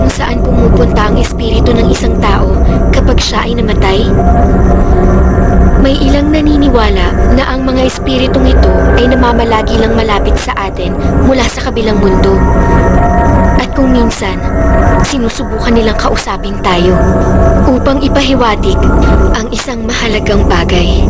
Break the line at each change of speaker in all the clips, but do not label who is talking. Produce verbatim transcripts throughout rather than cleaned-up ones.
kung saan pumupunta ang espiritu ng isang tao kapag siya ay namatay? May ilang naniniwala na ang mga espiritong ito ay namamalagi lang malapit sa atin mula sa kabilang mundo. At kung minsan, sinusubukan nilang kausapin tayo upang ipahiwatig ang isang mahalagang bagay.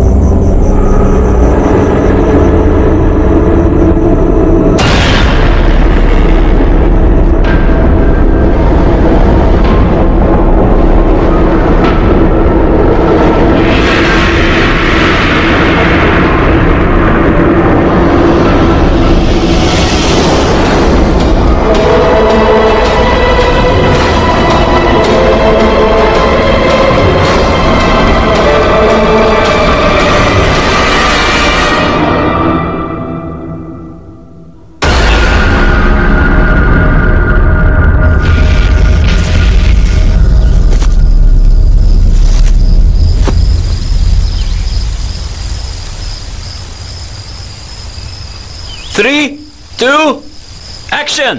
Three, two, action!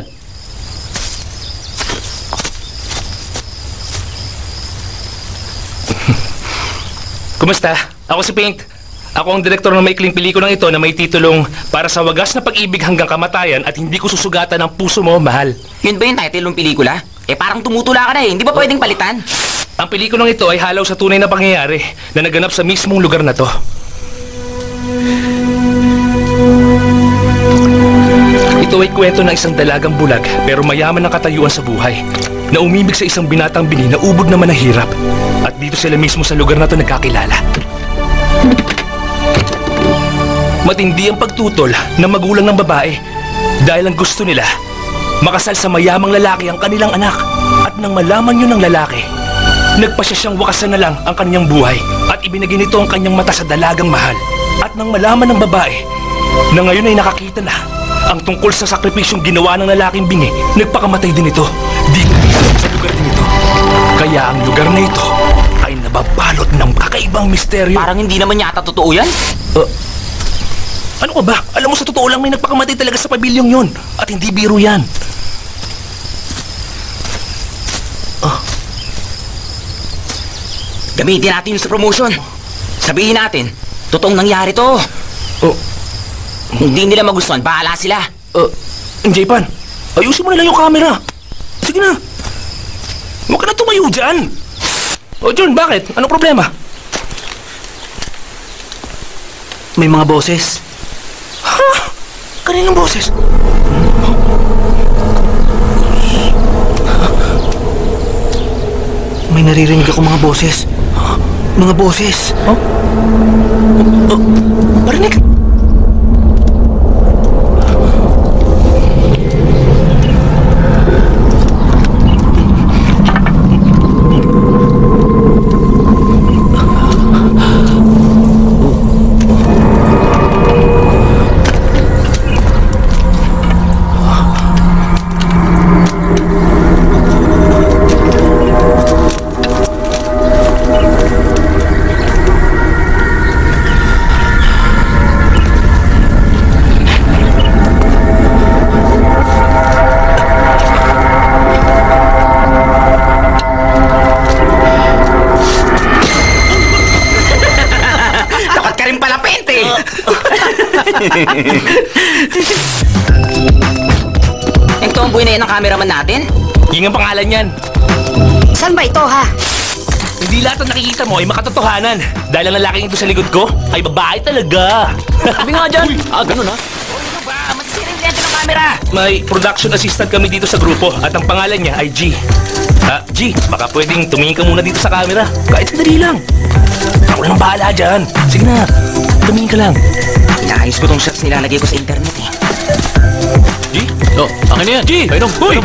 Kumusta? Ako si Paint. Ako ang direktor ng maikling pelikulang ito na may titulong Para sa Wagas na Pag-ibig Hanggang Kamatayan at Hindi Ko Susugatan ang Puso Mo, Mahal.
Yun ba yung title ng pelikula? Eh parang tumutula ka na eh, hindi ba pwedeng palitan?
Ang pelikulang ito ay halaw sa tunay na pangyayari na naganap sa mismong lugar na to. Ito ay kwento ng isang dalagang bulag pero mayaman ng katayuan sa buhay na umibig sa isang binatang bini na ubod naman ng hirap. At dito sila mismo sa lugar na to nagkakilala. Matindi ang pagtutol ng magulang ng babae dahil ang gusto nila makasal sa mayamang lalaki ang kanilang anak. At nang malaman yun ng lalaki, nagpasya siyang wakasan na lang ang kanyang buhay at ibinigay nito ang kanyang mata sa dalagang mahal. At nang malaman ng babae na ngayon ay nakakita na ang tungkol sa sakripisyong ginawa ng lalaking bingi, nagpakamatay din ito dito sa lugar din ito. Kaya ang lugar na ito ay nababalot ng kakaibang misteryo.
Parang hindi naman yata totoo yan.
Uh, ano ka ba? Alam mo sa totoo lang may nagpakamatay talaga sa pabilyong yun. At hindi biro yan. Uh.
Gamitin natin yun sa promotion. Sabihin natin, totoong nangyari to.
Oh.
Kung di nila magustuhan, bahala sila.
Uh, J-Pan, ayusin mo na lang yung camera. Sige na. Huwag ka na tumayo dyan. O John, bakit? Anong problema?
May mga boses.
Ha? Kaninong boses?
May naririnig ako mga boses. Mga boses.
Oh? Oh, parinig?
Yung tomboy na yan ang cameraman natin?
Yung ang pangalan yan.
Saan ba ito, ha?
Hindi lahat ng nakikita mo ay makatotohanan. Dahil ang lalaking ito sa likod ko ay babae talaga.
Sabi nga dyan.
Ah, ganun ha?
O ano ba? Masisira yung lente ng camera.
May production assistant kami dito sa grupo at ang pangalan niya ay G. Ah, G, baka pwedeng tumingin ka muna dito sa camera. Kahit sandali lang. Ako nang bahala dyan. Sige na, tumingin ka lang.
Inaayos ko tong shots nilalagay ko sa internet eh.
G? Oh, akin na yan.
G!
Painom.
Hoy!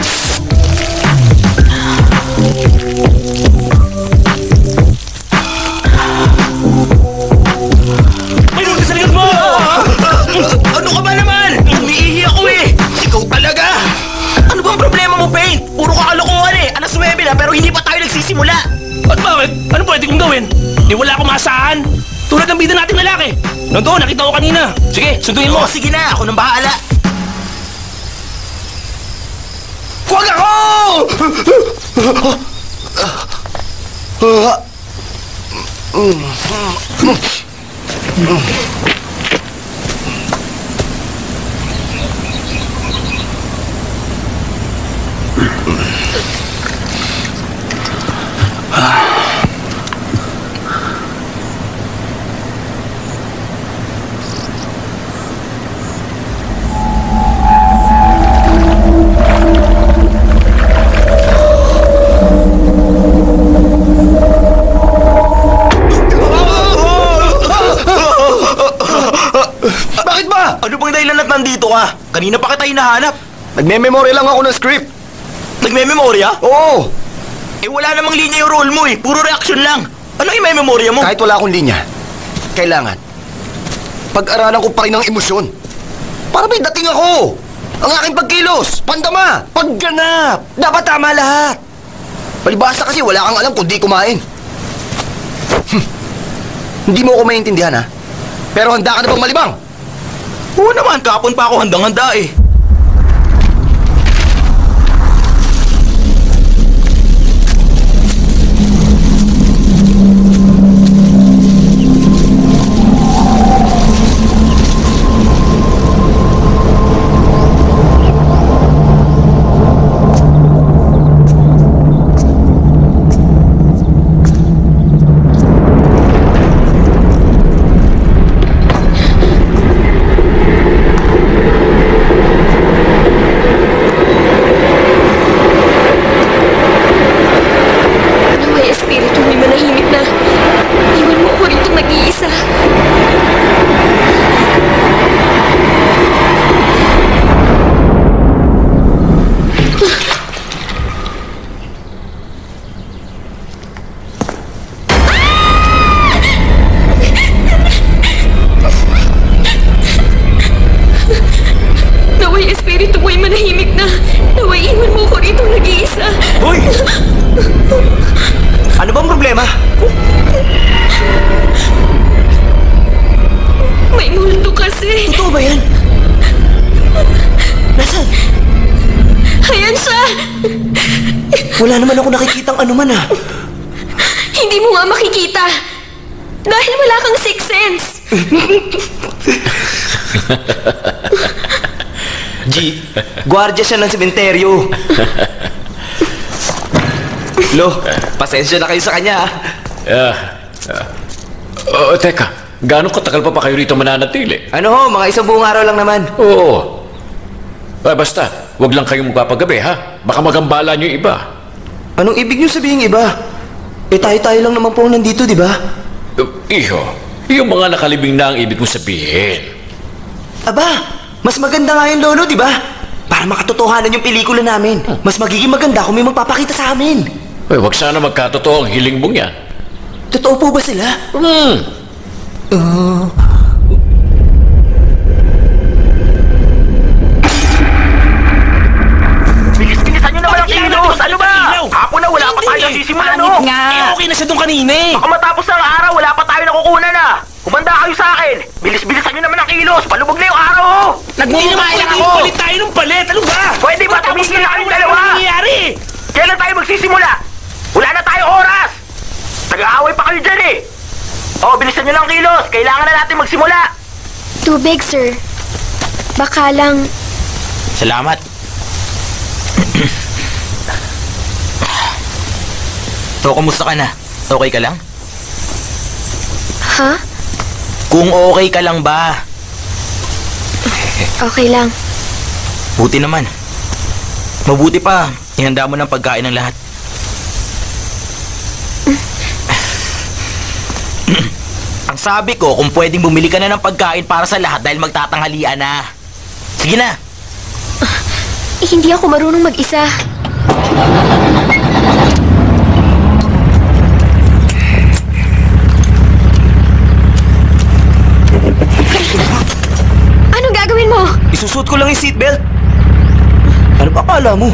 May nung sa likod mo!
Ano ka ba naman? Umiihi ako eh! Ikaw talaga! Ano bang problema mo, Paint? Puro ka kalokohan eh! Alas nuwebe na pero hindi pa tayo nagsisimula!
At bakit? Ano pwede kong gawin? Di wala akong maasahan. Tulad ng bida nating lalaki. Nandoon, nakita ko kanina. Sige, sunduin mo.
Oo, sige na! Ako nang bahala!
Huwag ako!
Bakit ba? Ano bang dahilan at nandito ka? Kanina pa kita hinahanap.
Nagme-memorya lang ako ng script.
Nagme-memorya?
Oo,
Eh wala namang linya yung role mo eh. Puro reaction lang. Ano yung may memorya mo?
kahit wala akong linya, kailangan pag-aralan ko pa rin ang emosyon. Para may dating ako. Ang aking pagkilos, pandama, pagganap. Dapat tama lahat. Palibasa kasi wala kang alam kundi kumain. Hmm. Hindi mo ako maintindihan, ha? Pero handa ka na bang malibang?
Oo naman, kapon pa ako handang-handa eh.
Naway espiritu may manahimik na. Iwan mo ako rito nag-iisa. Naway espiritu mo'y manahimik na. Naway iwan mo ako rito nag-iisa.
Hoy! Ano bang problema?
May multo kasi.
Totoo ba yan? Nasaan?
Ayan siya.
Wala naman ako nakikitang anuman ah.
Hindi mo nga makikita. Dahil wala kang sixth sense.
G, gwardiya siya ng sementeryo. Lo, pasensya na kayo sa kanya ah.
Ah, ah. Oh, teka, gaano katagal pa pa kayo rito mananatili?
Ano ho, mga isang buong araw lang naman.
Oo. Ah, basta, wag lang kayong magpapagabi, ha? Baka magambala nyo yung iba.
Anong ibig niyo sabihin iba? Eh tayo-tayo lang naman po nandito, di ba?
Uh, Iho, yung mga nakalibing na ang ibig mo sabihin.
Aba, mas maganda nga yun, Lolo, di ba? Para makatotohanan yung pelikula namin. Mas magiging maganda kung may magpapakita sa amin.
Ay, wag sana magkatotoo ang hiling mong yan.
Totoo po ba sila?
Hmm.
Bilis-bilisan nyo naman ang kilos! Ano ba? Hapon na wala pa tayo sisimulan, no?
Eh, okay na siya doon kanina eh.
Baka matapos ang araw, wala pa tayo nakukunan na. Kumanda kayo sa akin. Bilis-bilisan nyo naman ang kilos. Palubog na yung araw, oh.
Nagmumukha lang ako. Palit tayo ng palit. Ano ba?
Pwede ba tumigil na kayong dalawa?
Ano nangyayari?
Kailan tayo magsisimula? Wala na tayo oras. Nag-aaway pa kayo dyan eh. Oh, bilisan nyo lang ang kilos. Kailangan na natin magsimula.
Tubig, sir. Baka lang...
Salamat. So, kumusta ka na? Okay ka lang?
Ha?
Kung okay ka lang ba?
Okay lang.
Buti naman. Mabuti pa, ihanda mo ng pagkain ng lahat. Ang sabi ko, kung pwedeng bumili ka na ng pagkain para sa lahat dahil magtatanghalian na. Sige na.
Eh, hindi ako marunong mag-isa. Anong gagawin mo?
Isusut ko lang yung seatbelt. Ano ba akala mo?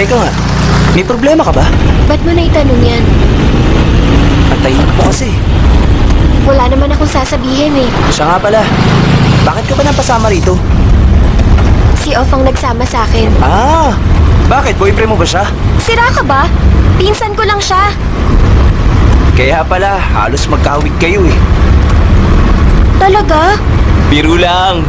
Teka nga, may problema ka ba?
Ba't mo naitanong yan?
Patayin mo kasi.
Wala naman akong sasabihin eh.
Siya nga pala. Bakit ka ba napasama rito?
Si Off ang nagsama sa akin.
Ah, bakit? Boyfriend mo ba siya?
Sira ka ba? Pinsan ko lang siya.
Kaya pala, halos magkahawig kayo eh.
Talaga?
Biro lang.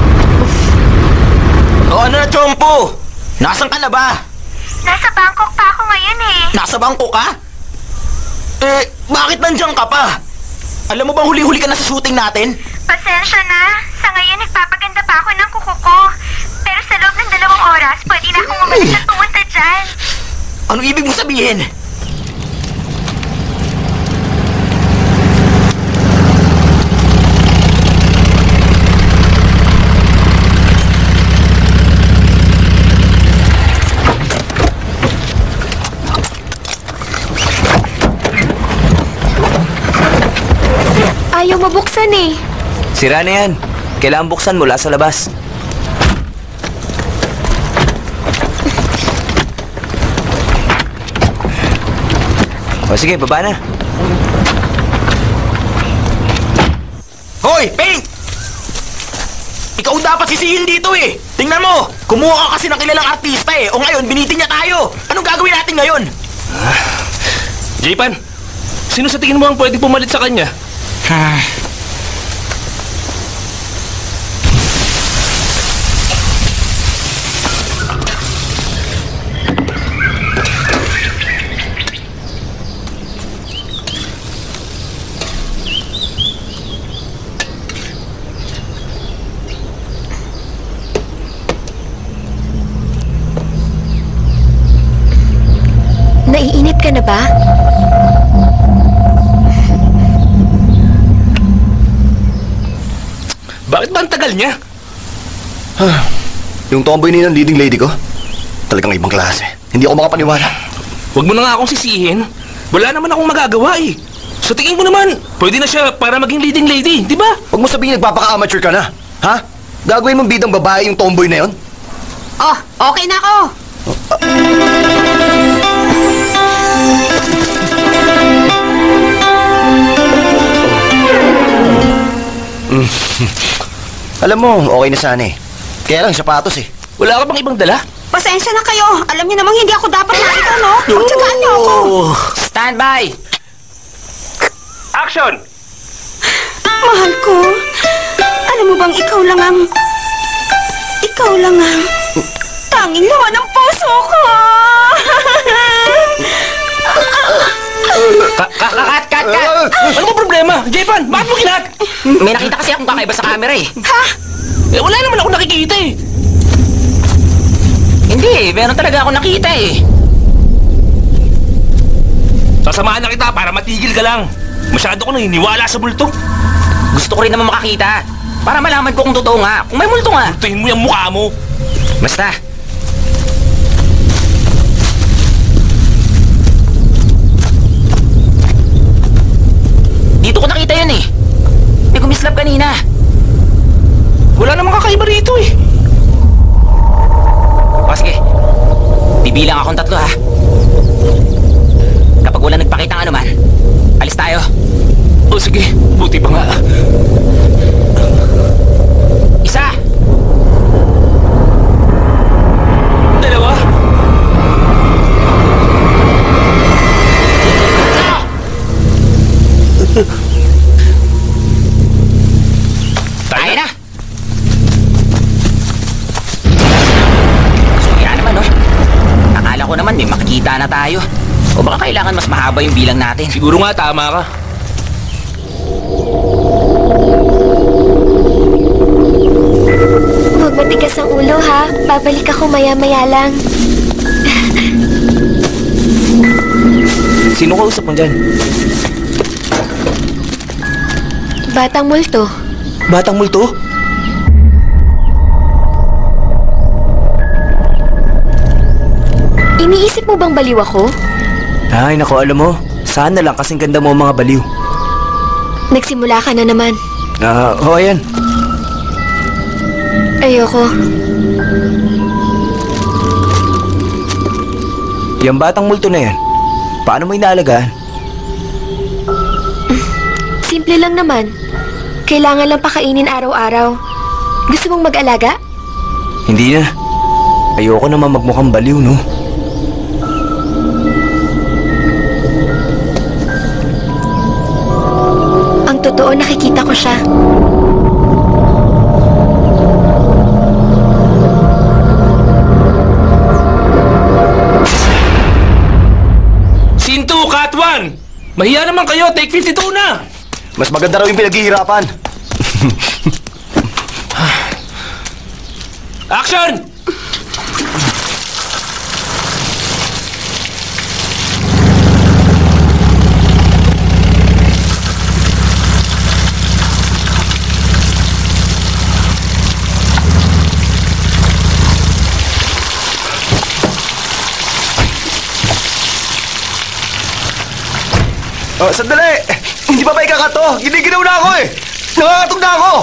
O ano na, Chompo? Nasaan ka na ba?
Nasa Bangkok pa ako ngayon eh.
Nasa bangko ka? Eh, bakit nandiyan ka pa? Alam mo bang huli-huli ka na sa shooting natin?
Pasensya na. Sa ngayon, nagpapaganda pa ako ng kuko ko. Pero sa loob ng dalawang oras, pwede na akong umalis at pumunta dyan.
Anong ibig mong sabihin?
Ayaw mabuksan eh.
Sira na yan. Kailangan buksan mula sa labas. O sige, baba na.
Hoy, Paint! Ikaw dapat sisihin dito eh. Tingnan mo, kumuha ka kasi ng kilalang artista eh. O ngayon, binitin niya tayo. Anong gagawin natin ngayon?
J-Pan, sino sa tingin mo ang pwede pumalit sa kanya?
Naiinip ka na ba?
Bakit ba ang tagal niya?
Yung tomboy na yun ang leading lady ko, talagang ibang klase. Hindi ako makapaniwala.
Huwag mo na nga akong sisihin. Wala naman akong magagawa eh. Sa tingin mo naman, pwede na siya para maging leading lady, di ba?
Huwag mo sabihin nagpapaka-amateur ka na. Ha? Gagawin mong bidang babae yung tomboy na yun?
Oh, okay na ako.
Alam mo, okay na sana eh. Kaya lang, sapatos eh.
Wala ka bang ibang dala?
Pasensya na kayo. Alam niyo namang hindi ako dapat narito, no? Pagtsagaan niyo ako.
Stand by!
Action!
Mahal ko, alam mo bang ikaw lang ang... Ikaw lang ang... Tanging laman ng puso ko!
Kat, kat, kat, kat!
Ano ba problema? J-Pan, bakit mo kinat?
May nakita kasi akong kakaiba sa camera eh.
Ha?
Eh, wala naman ako nakikita eh.
Hindi, meron talaga ako nakita eh.
Sasamahan na kita para matigil ka lang. Masyado ko naniniwala sa multo.
Gusto ko rin naman makakita. Para malaman ko kung totoo nga. Kung may multo nga.
Multuhin mo yung mukha mo.
Basta. Dito ko nakita yun eh. May gumislap kanina.
Wala namang kakaiba rito eh.
O sige. Bibilang akong tatlo ha. Kapag wala nagpakita ng anuman, alis tayo.
O sige, buti pa nga.
Isa!
Dalawa.
Tayo na! Kaya naman oh. Akala ko naman may makikita na tayo. O baka kailangan mas mahaba yung bilang natin.
Siguro nga tama ka.
Huwag matigas ang ulo ha. Babalik ako maya-maya lang.
Sino kausap mo dyan?
Batang multo.
Batang multo?
Iniisip mo bang baliw ako?
Ay, naku, alam mo. Sana lang kasing ganda mo mga baliw.
Nagsimula ka na naman.
Ah, oh, ayan.
Ayoko.
Yung batang multo na yan, paano mo inaalagaan?
Simple lang naman. Kailangan lang pakainin araw-araw. Gusto mong mag-alaga?
Hindi na. Ayoko naman magmukhang baliw, no?
Ang totoo, nakikita ko siya.
Scene two, cut one! Mahiya naman kayo, take fifty-two na!
Mas maganda raw yung pinaghihirapan.
Action!
Oh, sandali! Hindi pa ba ikakato? Giniginaw na ako eh! Nakakatog na ako!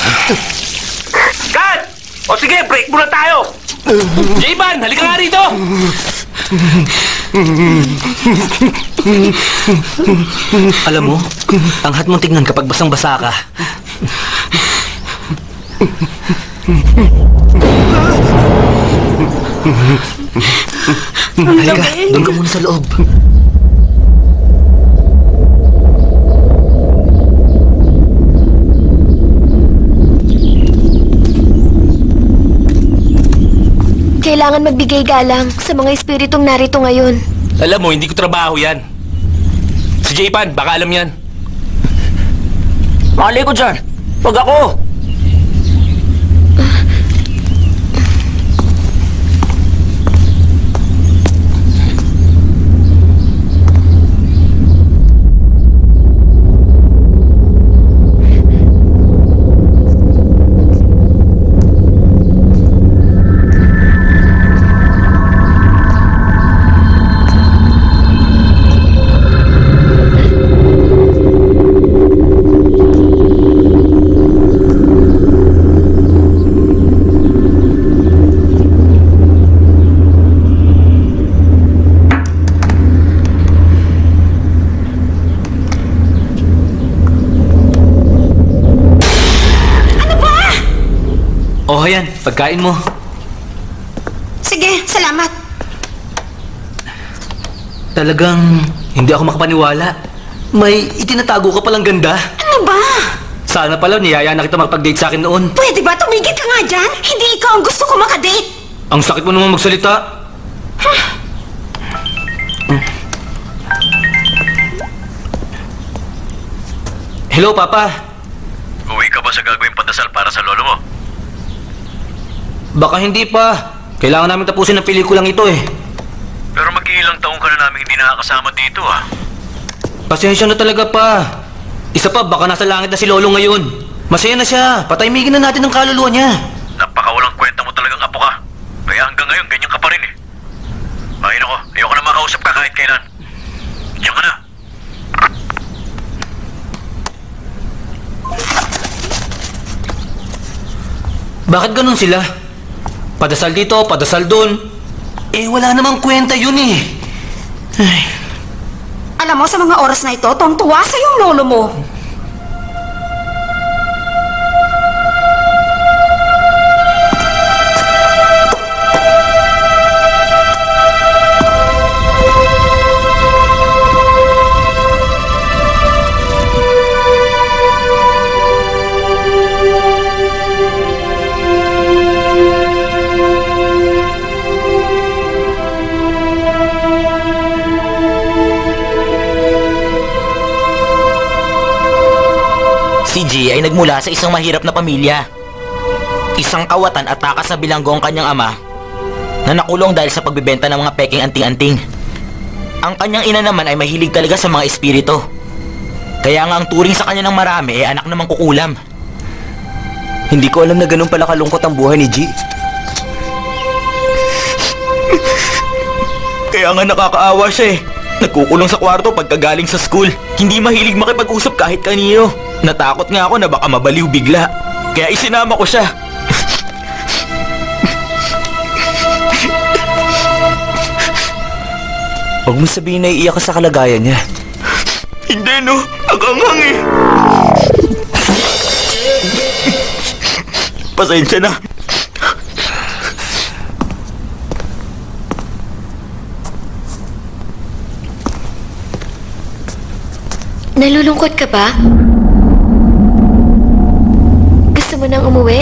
Cut! O sige, break muna tayo! J-Ban, halika nga rito!
Alam mo, ang hat mong tignan kapag basang-basa ka. Halika, doon ka muna sa loob.
Kailangan magbigay galang sa mga espiritong narito ngayon.
Alam mo, hindi ko trabaho yan. Si J-Pan, baka alam yan.
Mali ko dyan. Wag ako.
Oh, yan. Pagkain mo.
Sige, salamat.
Talagang hindi ako makapaniwala. May itinatago ka palang ganda.
Ano ba?
Sana pala niyaya na kita makapag-date sa akin noon.
Pwede ba tumigil ka nga dyan? Hindi ikaw ang gusto ko makadate.
Ang sakit mo naman magsalita. Hello, Papa.
Uwi ka ba sa gagawing pandasal para sa lolo mo?
Baka hindi pa. Kailangan namin tapusin ang pelikulang ito eh.
Pero mag-iilang taong ka na namin hindi nakakasama dito ah.
Pasensya na talaga pa. Isa pa, baka nasa langit na si Lolo ngayon. Masaya na siya. Patahimikin na natin ang kaluluwa niya.
Napakawalang kwenta mo talagang apo ka. Kaya hanggang ngayon, ganyan ka pa rin eh. Ay nako, ayoko na makausap ka kahit kailan. Diyan ka na.
Bakit ganun sila? Padasal dito, padasal doon. Eh, wala namang kwenta yun eh. Ay.
Alam mo, sa mga oras na ito, tuwang-tuwa sa yung lolo mo.
Si G ay nagmula sa isang mahirap na pamilya. Isang kawatan at takas na bilanggo ang kanyang ama na nakulong dahil sa pagbebenta ng mga peking anting-anting. Ang kanyang ina naman ay mahilig talaga sa mga espiritu. Kaya nga ang turing sa kanya ng marami ay anak na mangkukulam.
Hindi ko alam na ganun pala kalungkot ang buhay ni G.
Kaya nga nakakaawa siya eh. Nagkukulong sa kwarto pagkagaling sa school. Hindi mahilig makipag-usap kahit kanino. Natakot nga ako na baka mabaliw bigla. Kaya isinama ko siya.
Huwag mo sabihin na iiyak ka sa kalagayan niya.
Hindi, no? Nagangang eh. Pasensya na.
Nalulungkot ka ba? Gusto mo nang umuwi?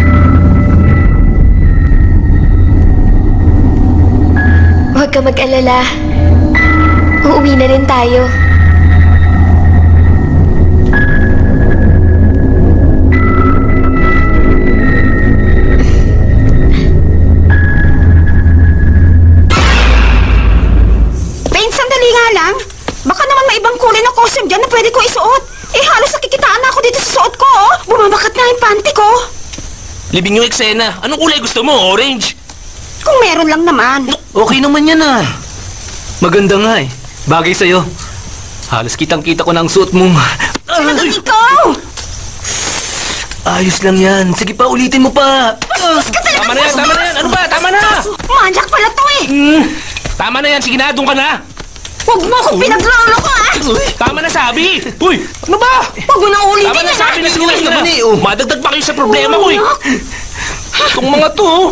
Huwag ka mag-alala. Uuwi na rin tayo.
Pain, sandali nga lang. Baka naman may ibang kulay na costume dyan na pwede ko isuot. Eh, halos nakikitaan na ako dito sa suot ko, oh. Bumabakat na yung panty ko.
Libing yung eksena. Anong kulay gusto mo? Orange?
Kung meron lang naman.
Okay naman yan ah. Maganda nga eh. Bagay sa'yo. Halos kitang-kita ko na ang suot mong...
Talagang ikaw!
Ayos lang yan. Sige pa, ulitin mo pa.
Bastos ka talaga!
Tama na yan, tama na yan. Ano ba? Tama na!
Manyak pala to eh!
Hmm, tama na yan. Sige na, doon ka na.
Huwag mo akong pinaglolo ko, ah!
Tama na sabi. Uy, ano ba?
Huwag mo nang ulitin
Tama na
yan,
sabi
ah!
na sige na, sige na.
naman eh, oh.
Madagdag pa kayo sa problema ko eh. Itong mga to. oh.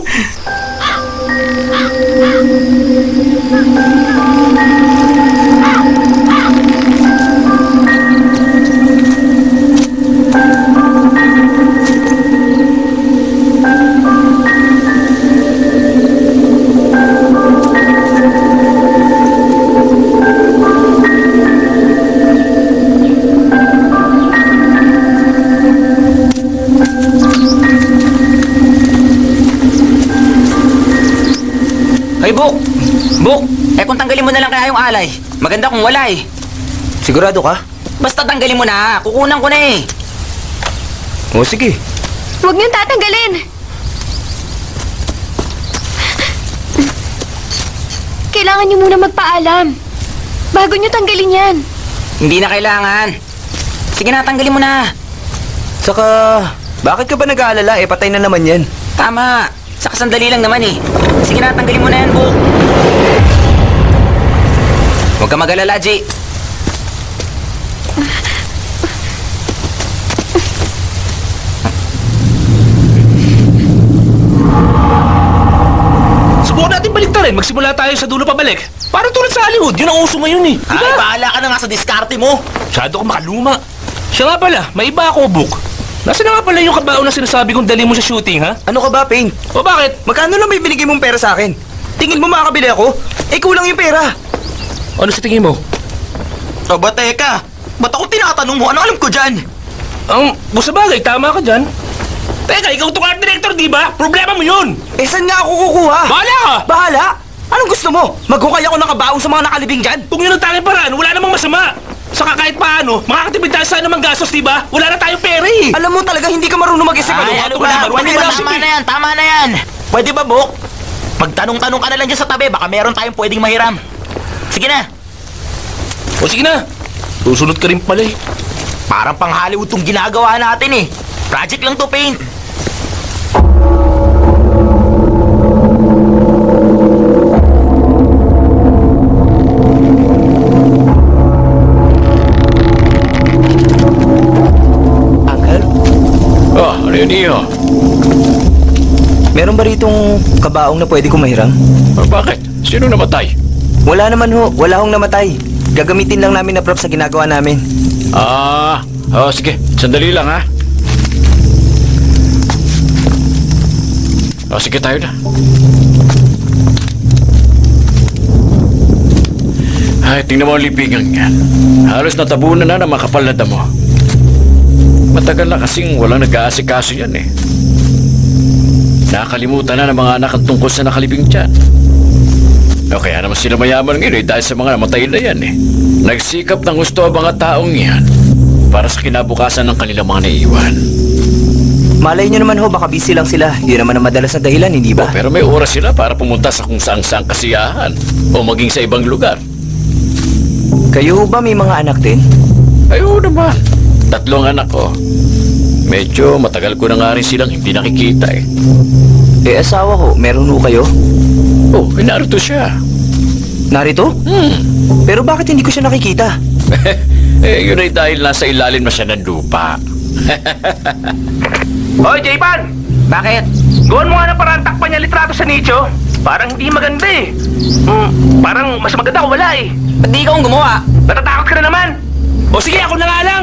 Hey, Buk! Buk! Eh kung tanggalin mo na lang kaya yung alay. Maganda kung wala eh.
Sigurado ka?
Basta tanggalin mo na. Kukunan ko na eh.
O sige.
Huwag niyong tatanggalin. Kailangan niyo muna magpaalam. Bago niyo tanggalin yan.
Hindi na kailangan. Sige na, tanggalin mo na.
Saka, bakit ka ba nag-aalala? Eh, patay na naman yan.
Tama. Saka sandali lang naman eh. Sige na, tanggalin mo na yan, Buk. Huwag ka mag-alala, Jay.
Subukan natin baliktarin. Magsimula tayo sa dulo pabalik. Parang tulad sa Hollywood. Yun ang uso ngayon eh.
Ay,
Diba?
bahala ka na nga sa diskarte mo.
Masyado kang makaluma. Siya nga pala, may iba ako, Buk. Nasaan na nga pala yung kabaon na sinasabi kong dali mo sa shooting, ha?
Ano ka ba, Pain?
O bakit?
Magkano lang may binigay mong pera sa akin? Tingin mo makakabili ako? Eh, kulang yung pera.
Ano sa tingin mo?
Aba, teka. Ba't ako tinatanong mo? Ano alam ko dyan?
Ang, um, sa bagay, tama ka dyan. Teka, ikaw itong art director, di ba? Problema mo yun!
Eh, saan nga ako kukuha?
Bahala ka!
Bahala? Anong gusto mo? Maghukay ako ng kabaong sa mga nakalibing dyan?
Kung yun ang tanging paraan, wala namang masama. Saka kahit paano, makakatipid tayo sa anumang gastos, di ba? Wala na tayong pera eh.
Alam mo talaga hindi ka marunong mag-isip.
Ay, ano ba? Pwede ba? Tama na yan, tama na yan. Pwede ba, Buk? Magtanong-tanong ka na lang dyan sa tabi. Baka meron tayong pwedeng mahiram. Sige na.
O sige na. Susunod ka rin pala eh.
Parang pang Hollywood tong ginagawa natin eh. Project lang to, Paint.
Oh, ano yun iyo?
Meron ba ritong kabaong na pwede kong mahiram?
Ah, bakit? Sino namatay?
Wala naman ho. Wala hong namatay. Gagamitin lang namin na prop sa ginagawa namin.
Ah, oh, sige. Sandali lang, ha? Oh, sige tayo na. Ay, tingnan mo ang libingan yan. Halos natabunan na ng makapal na damo. Matagal na kasing walang nag-aasikaso yan eh. Nakalimutan na ng mga anak ang tungkol sa nakalibing dyan. O kaya naman sila mayaman ngayon eh, dahil sa mga namatay na yan eh. Nagsikap ng gusto ang mga taong yan para sa kinabukasan ng kanilang mga naiiwan.
Malay nyo naman ho, baka busy lang sila. Yun naman ang madalas na dahilan, hindi ba?
Oh, pero may oras sila para pumunta sa kung saang-saang kasiyahan o maging sa ibang lugar.
Kayo ho ba may mga anak din?
Ay, oo naman. Tatlong anak ko. Medyo matagal ko na nga rin silang hindi nakikita eh.
Eh, asawa ho, meron ho kayo?
Oh, inarito siya.
Narito?
Hmm.
Pero bakit hindi ko siya nakikita?
Eh, yun ay dahil nasa ilalim na siya ng lupa.
Hoy, J-Pan!
Bakit?
Gawin mo nga ng parang takpan niya litrato sa nicho. Parang hindi maganda eh. Hmm, parang mas maganda kung wala eh.
Ba't di ikaw ang gumawa?
Natatakot ka na naman. O sige, ako na nga lang.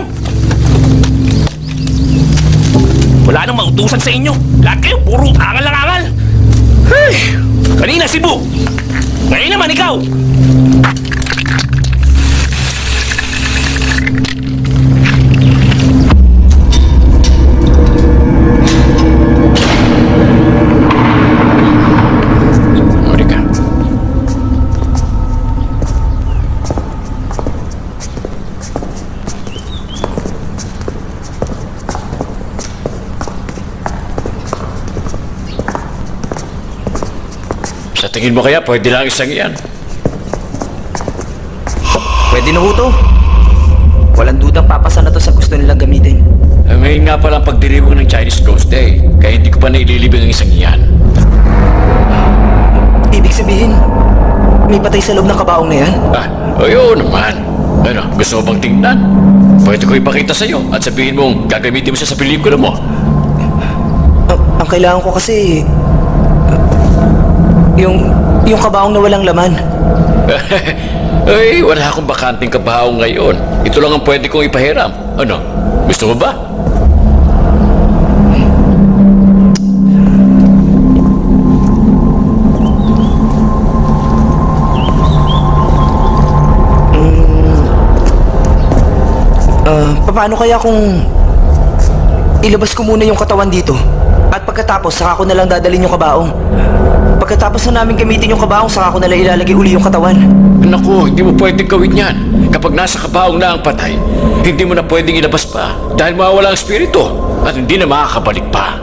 Wala nang mautusan sa inyo. Lahat kayo, puro angal lang angal. Hey! Kanina si Bu. Ngayon naman ikaw.
Monica. Sa tingin mo kaya pwede lang isang iyan?
Pwede na ho to. Walang dudang papasa na to sa gusto nilang gamitin.
Eh, ngayon nga pala ang pagdiriwang ng Chinese Ghost Day, kaya hindi ko pa naililibing ang isang iyan.
Ibig sabihin, may patay sa loob ng kabaong na yan?
Ah, ayun naman. Ano, gusto mo bang tingnan? Pwede ko ipakita sa'yo at sabihin mong gagamitin mo siya sa pelikula mo.
Ang, ang kailangan ko kasi... Yung... Yung kabaong na walang laman.
Ay, wala akong bakanting kabaong ngayon. Ito lang ang pwede kong ipahiram. Ano, gusto mo ba?
Ah, paano kaya kung ilabas ko muna yung katawan dito at pagkatapos saka ko na lang dadalhin yung kabaong? Pagkatapos na namin gamitin yung kabaong saka ko na lang ilalagay uli yung katawan.
Naku, hindi mo pwedeng gawin yan. Kapag nasa kabaong na ang patay, hindi mo na pwedeng ilabas pa dahil mawawala ang espiritu at hindi na makakabalik pa.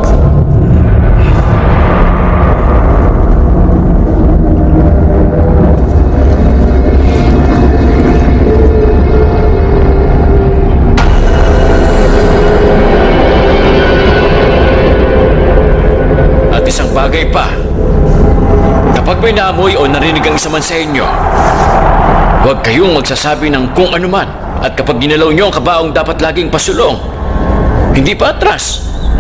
At isang bagay pa, kapag may naamoy o narinig ang isa man sa inyo, huwag kayong magsasabi ng kung anuman. At kapag ginalaw nyo ang kabaong dapat laging pasulong, hindi pa atras.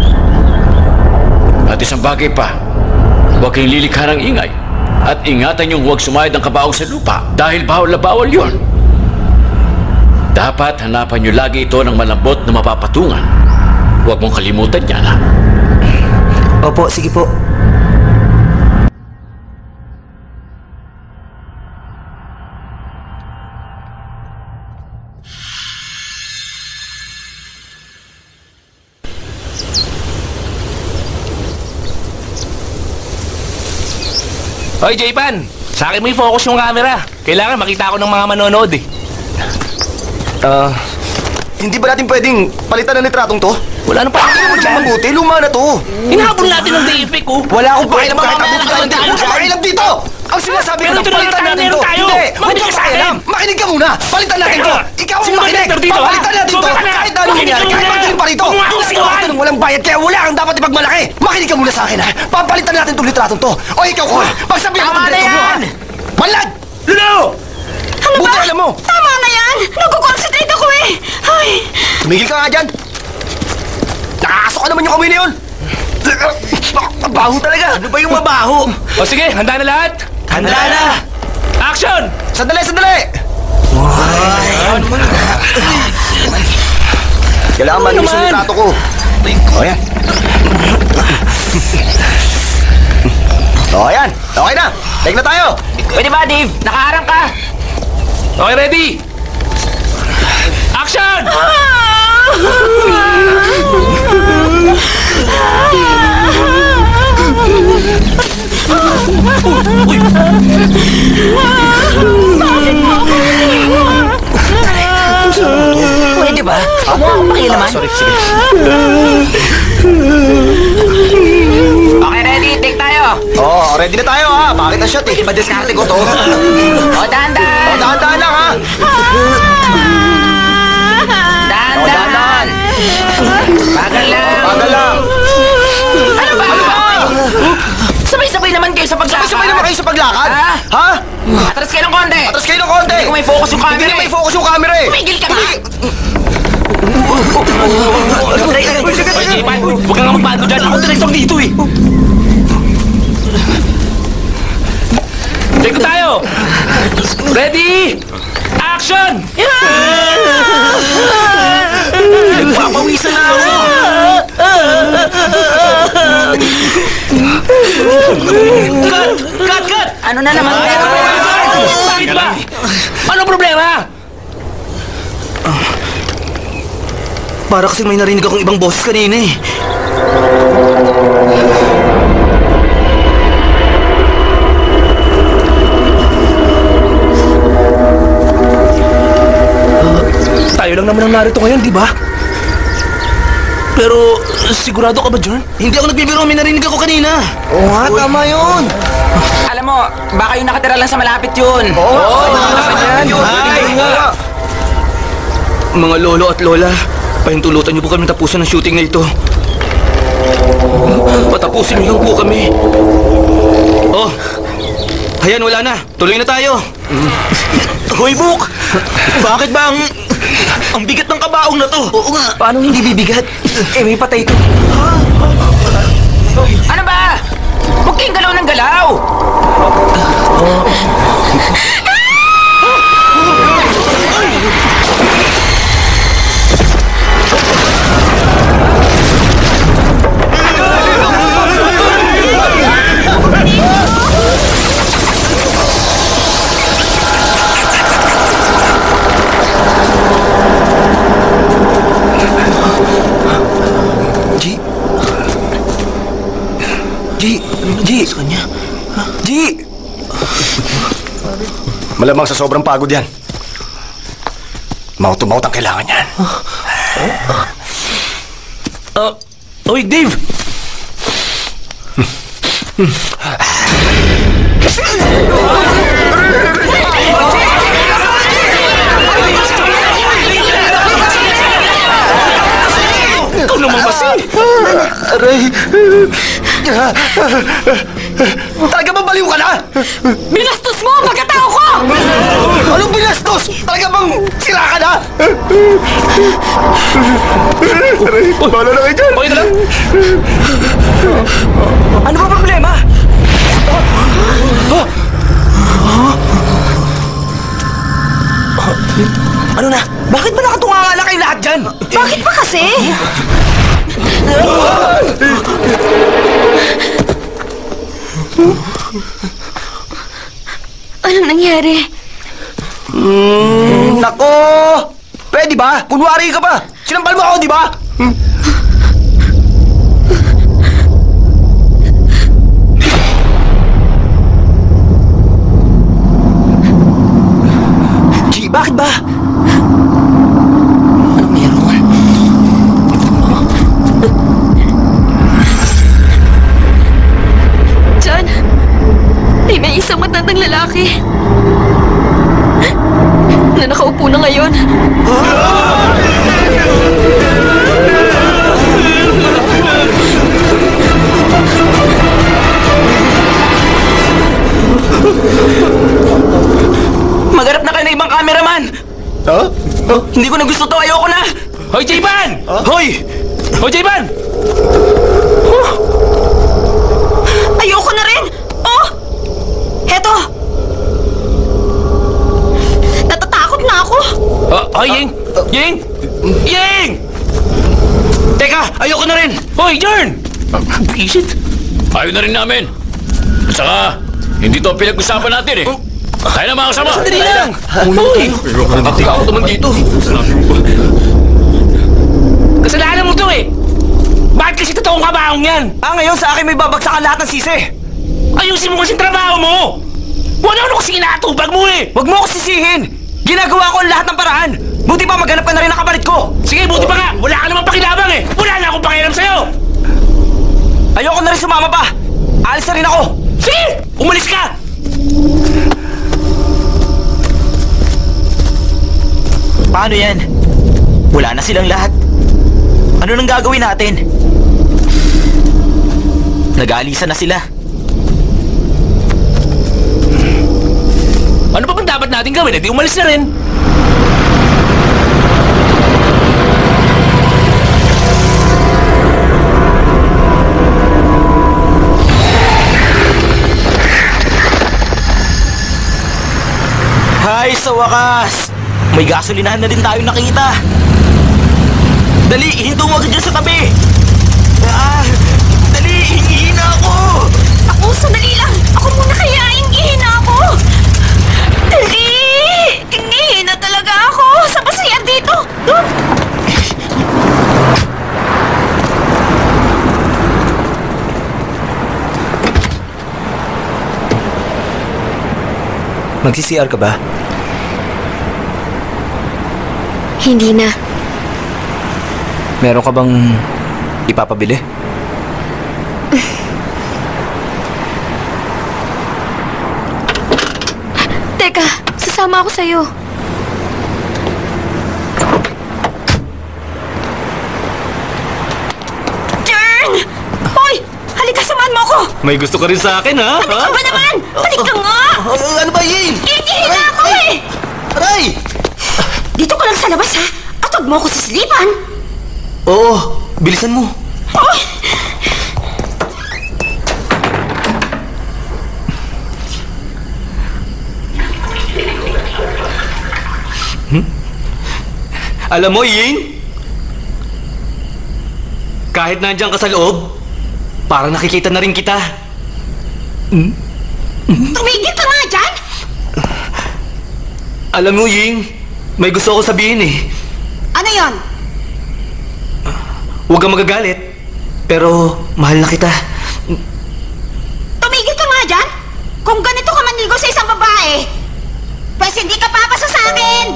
At isang bagay pa, huwag kayong lilikha ng ingay. At ingatan yung huwag sumayad ang kabaong sa lupa dahil bawal na bawal yun. Dapat hanapan nyo lagi ito ng malambot na mapapatungan. Huwag mong kalimutan yan, ha?
Opo, sige po.
Hoy, J-Pan! Sa akin mo i-focus yung camera. Kailangan makita ako ng mga manonood eh.
Ah, hindi ba natin pwedeng palitan ng litratong to?
Wala nang
Hindi
pakialam
mo
mo
dyan
dyan.
mabuti, luma na to.
Hinahabol natin ng defect oh.
Wala akong pakialam kahit
mamaya
abutin
naman
tayo. Hindi
tayo
ako
dyan.
pakialam dito! Ang sinasabi ko
Pero
na
ito na
palitan
lang
natin
tayo,
to.
tayo.
Hindi!
Makinig
Huwag
ka
kang
sa akin.
pakialam! Makinig ka muna! Palitan natin to!
Teka.
Ikaw ang
Sino
makinig!
director dito, ha?
Papalitan natin to!
Sobra ka na.
Kahit anong
Makinig ka
mangyari, kahit
muna.
magaling pa rito!
Huwag mo nga akong
Gusto
sigawan.
ko ng walang bayad kaya wala kang dapat ipagmalaki! Makinig ka muna sa akin ha! Papalitan natin itong litratong to! O ikaw, Cole! Pagsabihan mo
Tama
ng
na
direktor mo ha!
yan!
Malag!
Lulu!
Ano
Buti
ba?
alam mo!
Tama na yan! Nagko-concentrate ako eh! Ay!
Tumigil ka nga dyan! Nakakasok ka naman yung kamay na yun! Ang baho talaga! Ano ba yung mabaho?
O sige, handa na lahat?
Handa na!
Action!
Sandali, sandali! Kailangan
Ano
manilis yung
naman?
litrato ko. O yan. O yan. Okay na. Take na tayo.
Pwede ba, Dave? Nakaharang ka!
Okay, ready? Action!
Pwede ba? Huwag mo akong pakialaman.
Sorry, sige.
Okay, ready? Take tayo!
Oh, ready na tayo ha. Bakit na shot eh? Madiskarte ko to.
O, dahan-dahan!
O, dahan-dahan lang ha. O, dahan-dahan.
Bagal lang!
Bagal lang.
Ano ba? Sabay-sabay naman kayo sa paglakad!
Sabay naman kayo sa paglakad.
Ha?
Ha?
Atras kayo ng konti!
Atras kayo ng konti!
Hindi ko may focus yung camera
Hindi na may
eh.
focus yung camera eh!
Tumigil ka nga!
Hoy, J-Man! Huwag ka nga magbago dyan! Ako direksyon dito eh! Take tayo! Ready! Action!
Nagpapawisan na ako!
Cut! Cut! Cut!
Ano na naman?
Bakit ba? Ano problema?
Para kasi may narinig akong ibang boses kanina eh.
Tayo lang naman ang narito ngayon, di ba? Pero, sigurado ka ba, John?
Hindi ako nagbibiro, may narinig ako kanina.
Oo nga, tama yun!
Alam mo, baka yung nakatira lang sa malapit yun.
Oo nga, yun!
Ay,
nga!
Mga lolo at lola, pahintulutan niyo po kami tapusin ng shooting na ito. Patapusin niyo lang po kami. Oh, ayan, wala na. Tuloy na tayo.
Hoy, Book! Bakit ba ang... ang bigat ng kabaong na to?
Oo nga. Paano hindi bibigat? Eh, may patay ito.
Ano ba? Huwag kayong galaw ng galaw!
G? G? G? Sa kanya? G?
Malamang sa sobrang pagod yan. Maut-maut ang kailangan yan.
Uh, Oy, Dave! Ikaw naman kasi!
Aray! Talaga ba baliw ka na?
Binastos mo ang pagkatao ko!
Anong binastos? Talaga bang sila ka na? Aray, bahala na kayo dyan!
Okay na lang?
Ano ba problema? Ano na? Bakit ba nakatunganga na kayo lahat dyan?
Bakit ba kasi?
Anong nangyari?
Mm, nako! Pwede ba? Kunwari ka ba? Sinampal mo ako, di ba?
G, bakit ba? Anong meron?
John, ay may isang matandang lalaki na nakaupo na ngayon.
Maghanap na kayo ng ibang cameraman!
Huh?
Hindi ko na gusto to, ayoko na!
Hoy, J-Man! Hoy! Hoy, J-Man!
Ayoko na rin! Oh! Heto! Natatakot na ako!
Uh, hoy, Ying! Ying! Ying!
Teka, ayoko na rin!
Hoy, Jern! Visit!
Ayaw na rin namin. At saka, hindi to ang pinag-usapan natin eh. Tayo na mga kasama.
Dali lang! Hoy!
Bakit ako naman dito?
Kasalanan mo to eh! Bakit kasi totoong kabaong yan?
Ah, ngayon sa akin may babagsakan lahat ng sisi.
Ayusin mo kasing trabaho mo! Wala ano kasi inatubag mo eh!
Huwag mo ako sisihin! Ginagawa ko ang lahat ng paraan! Buti pa maghanap ka na rin ng kapalit ko!
Sige, buti pa nga! Wala ka namang pakilabang eh! Wala na akong pakialam sa'yo!
Ayoko na rin sumama pa! Alis na rin ako!
Sige! Umalis ka!
Paano yan? Wala na silang lahat. Ano nang gagawin natin? Nag-aalisan na sila.
natin gawin, edi umalis na rin.
Hay, sa wakas! May gasolinahan na din tayo nakita. Dali, hinto mo agad dyan sa tabi! Ah, dali, hingihin na ako!
Ako, sandali lang! Ako muna kaya, ingihin na ako! Dali! Ingihin na talaga ako! Sa masaya dito! Doon!
Magsi-C R ka ba?
Hindi na.
Meron ka bang ipapabili?
Teka, sasama ako sa'yo.
Jern! Hoy! Halika, samahan mo ako!
May gusto ka rin sa akin, ha?
Halika
Ha?
ba naman? Halika nga!
Ah, ano ba yun?
Ingihin na ako eh!
Aray!
Dito ka lang sa labas ha! At huwag mo ako sislipan!
Oo, bilisan mo.
Hoy!
Alam mo, Ying, kahit nandiyan ka sa loob, parang nakikita na rin kita.
Tumigil ka nga dyan!
Alam mo, Ying, may gusto ako sabihin eh.
Ano yon?
Huwag kang magagalit, pero mahal na kita.
Tumigil ka nga dyan! Kung ganito ka manligo sa isang babae, pues hindi ka papasa sa akin!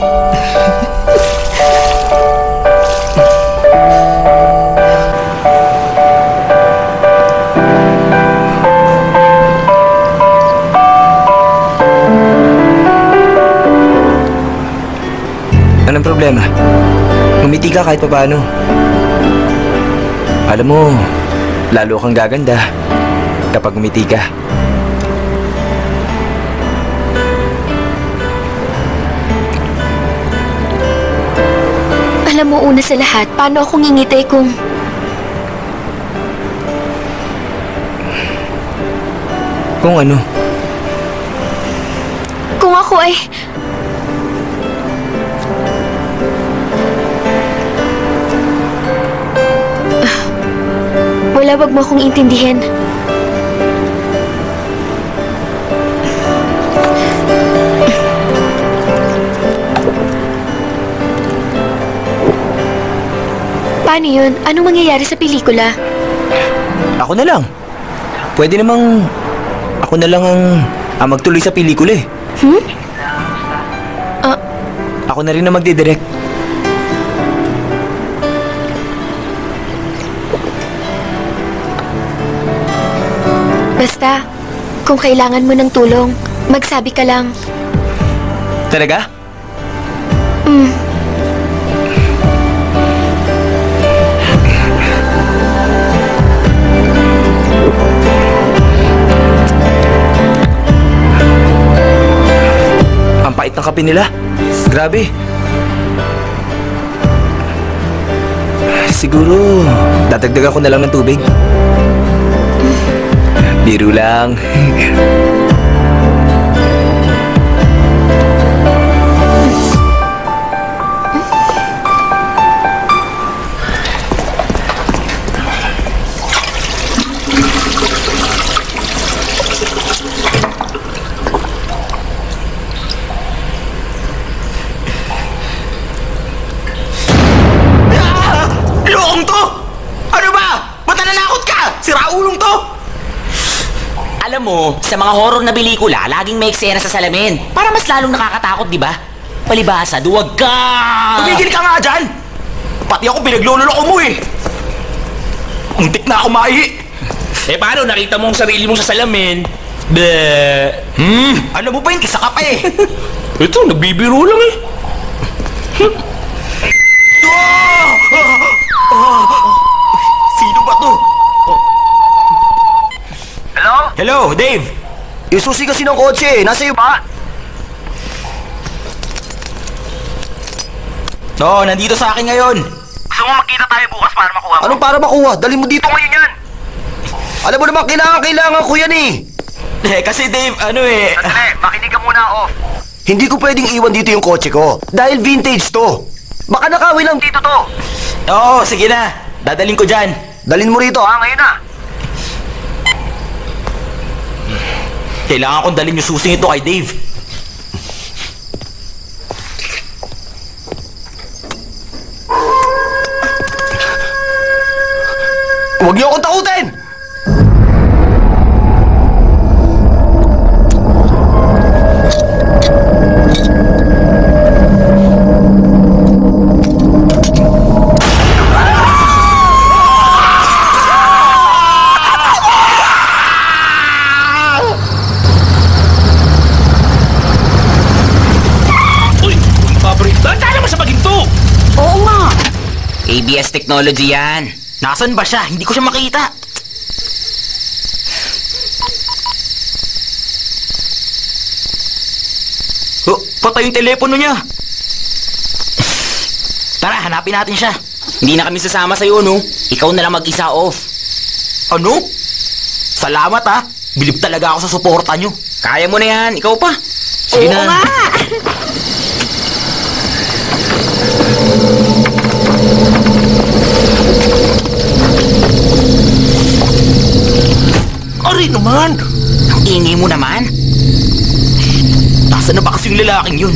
Anong problema? Ngumiti ka kahit papaano. Alam mo, lalo kang gaganda kapag ngumiti ka.
Alam mo, una sa lahat, paano ako ngingiti kung...
Kung ano?
Kung ako ay... Ah, wala, wag mo akong intindihin. Paano yun? Anong mangyayari sa pelikula?
Ako na lang. Pwede namang ako na lang ang, ang magtuloy sa pelikula eh.
Hmm? Ah,
Ako na rin na magdidirect.
basta, kung kailangan mo ng tulong, magsabi ka lang.
Talaga?
Mm.
Ang pait ng kape nila. Grabe. Siguro, dadagdagan ko na lang ng tubig. Biro lang.
Loong to! Ano ba? Ba't nananakot ka? Siraulong to! Alam mo, sa mga horror na pelikula, laging may eksena sa salamin. Para mas lalong nakakatakot, di ba? Palibasa, duwag ka! Tumigil ka nga dyan! Pati ako pinagluloloko mo eh! Muntik na ako maihi!
Eh paano, nakita mo ang sarili mo sa salamin? Bleh.
Hmm, ano mo pa yun? Kisa ka pa eh!
Ito, nagbibiro lang eh.
Sino ba to?
Hello?
Hello, Dave!
Yung susi kasi ng kotse, nasa iyo ba?
Oo, nandito sa akin ngayon. Gusto mo magkita tayo bukas para makuha mo?
Anong para makuha? Dali mo dito ngayon yan. Alam mo naman, kailangan, kailangan ko yan eh.
Eh, kasi Dave, ano eh...
Sandali, makinig ka muna, off. Hindi ko pwedeng iwan dito yung kotse ko. Dahil vintage to. Baka nakawin lang dito to.
Oo, sige na. Dadaling ko dyan.
Dalin mo rito, ha? Ngayon na.
Kailangan kong dalhin yung susing ito kay Dave.
Huwag niyo akong takutin!
A B S technology yan. Nasaan ba siya? Hindi ko siya makita. Oh, patay yung telepono niya. Tara, hanapin natin siya. Hindi na kami sasama sa'yo, no? Ikaw na lang mag-isa off. Ano? Salamat, ha? Bilib talaga ako sa suporta nyo. Kaya mo na yan. Ikaw pa. Sige
Oo
na.
nga.
Ari naman!
Ang ingay mo naman. Nasaan na ba kasi yung lalaking yun?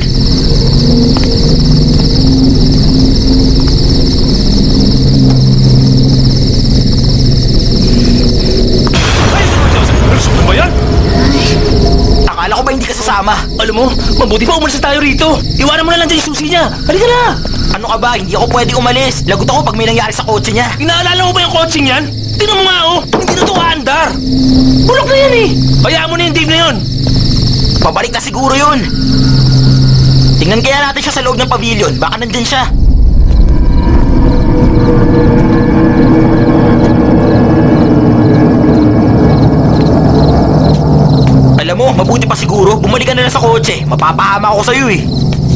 Ano ba yan?
Akala ko ba hindi ka sasama?
Alam mo, mabuti pa umalis na tayo rito. Iwanan mo na lang dyan yung susi niya. Halika na!
Ano ka ba? Hindi ako pwede umalis. Lagot ako pag may nangyari sa kotse niya.
Inaalala mo ba yung coaching yan? Tingnan mo nga oh, hindi na ito aandar. Bulok na yan eh. Hayaan mo na yung Dave na yun.
Pabalik na siguro yun. Tingnan kaya natin siya sa loob ng pavilion. Baka nandyan siya. Alam mo, mabuti pa siguro. Bumalik ka na lang sa kotse. Mapapahama ako sa'yo eh.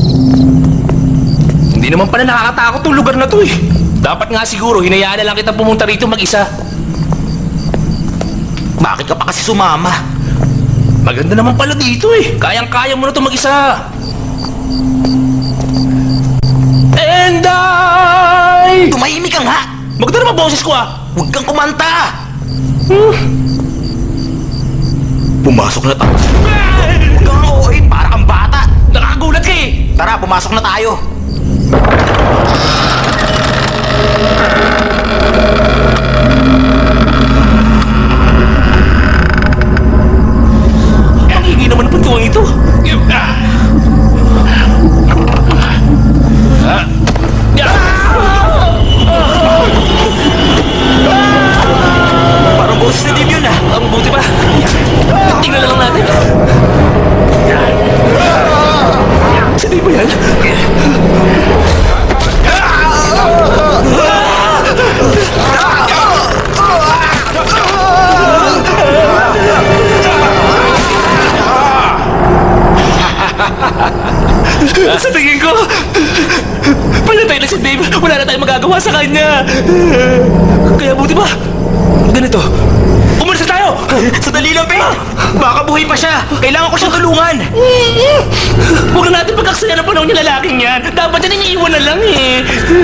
Hindi naman pala nakakatakot tong lugar na to eh. Dapat nga siguro, hinayaan na lang kita pumunta rito mag-isa.
Bakit ka pa kasi sumama?
Maganda naman pala dito eh. Kayang-kaya mo na ito mag-isa. And I...
Tumahimik ka nga!
Maganda naman boses ko ah.
Huwag kang kumanta!
Hmm.
Pumasok na tayo. Huwag kang ooy, para kang bata.
Nakakagulat ka eh.
Tara, pumasok na tayo.
Ang hingi naman ng puntuang ito. Ah. Ah. Yeah.
Parang boses na din yun ah.
Ang buti pa. Tingnan na lang natin. Sino ba yan? Sa tingin ko, palatay na si Dave. Wala na tayong magagawa sa kanya. Kaya buti ba? Ganito. Umalis na tayo!
Sandali lang, Pete! Baka buhay pa siya! Kailangan ko siyang tulungan!
Huwag na natin pagkaksayan ang panahon yung lalaking yan. Dapat yan iniiwan na lang eh.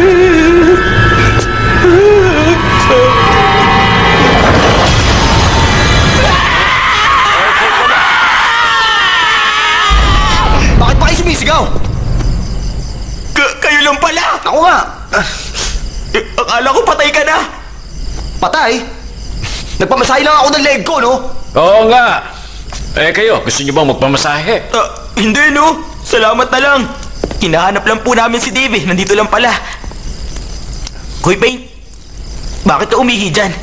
Bakit pa kayo sumisigaw?
K- kayo lang pala!
Ako nga.
Eh, akala ko patay ka na!
Patay? Nagpamasahe lang ako ng leg ko, no?
Oo nga. Eh kayo, gusto niyo bang magpamasahe?
Ah, hindi no! Salamat na lang! Hinahanap lang po namin si Dave eh. Nandito lang pala. Hoy, Paint! Bakit ka umihi dyan?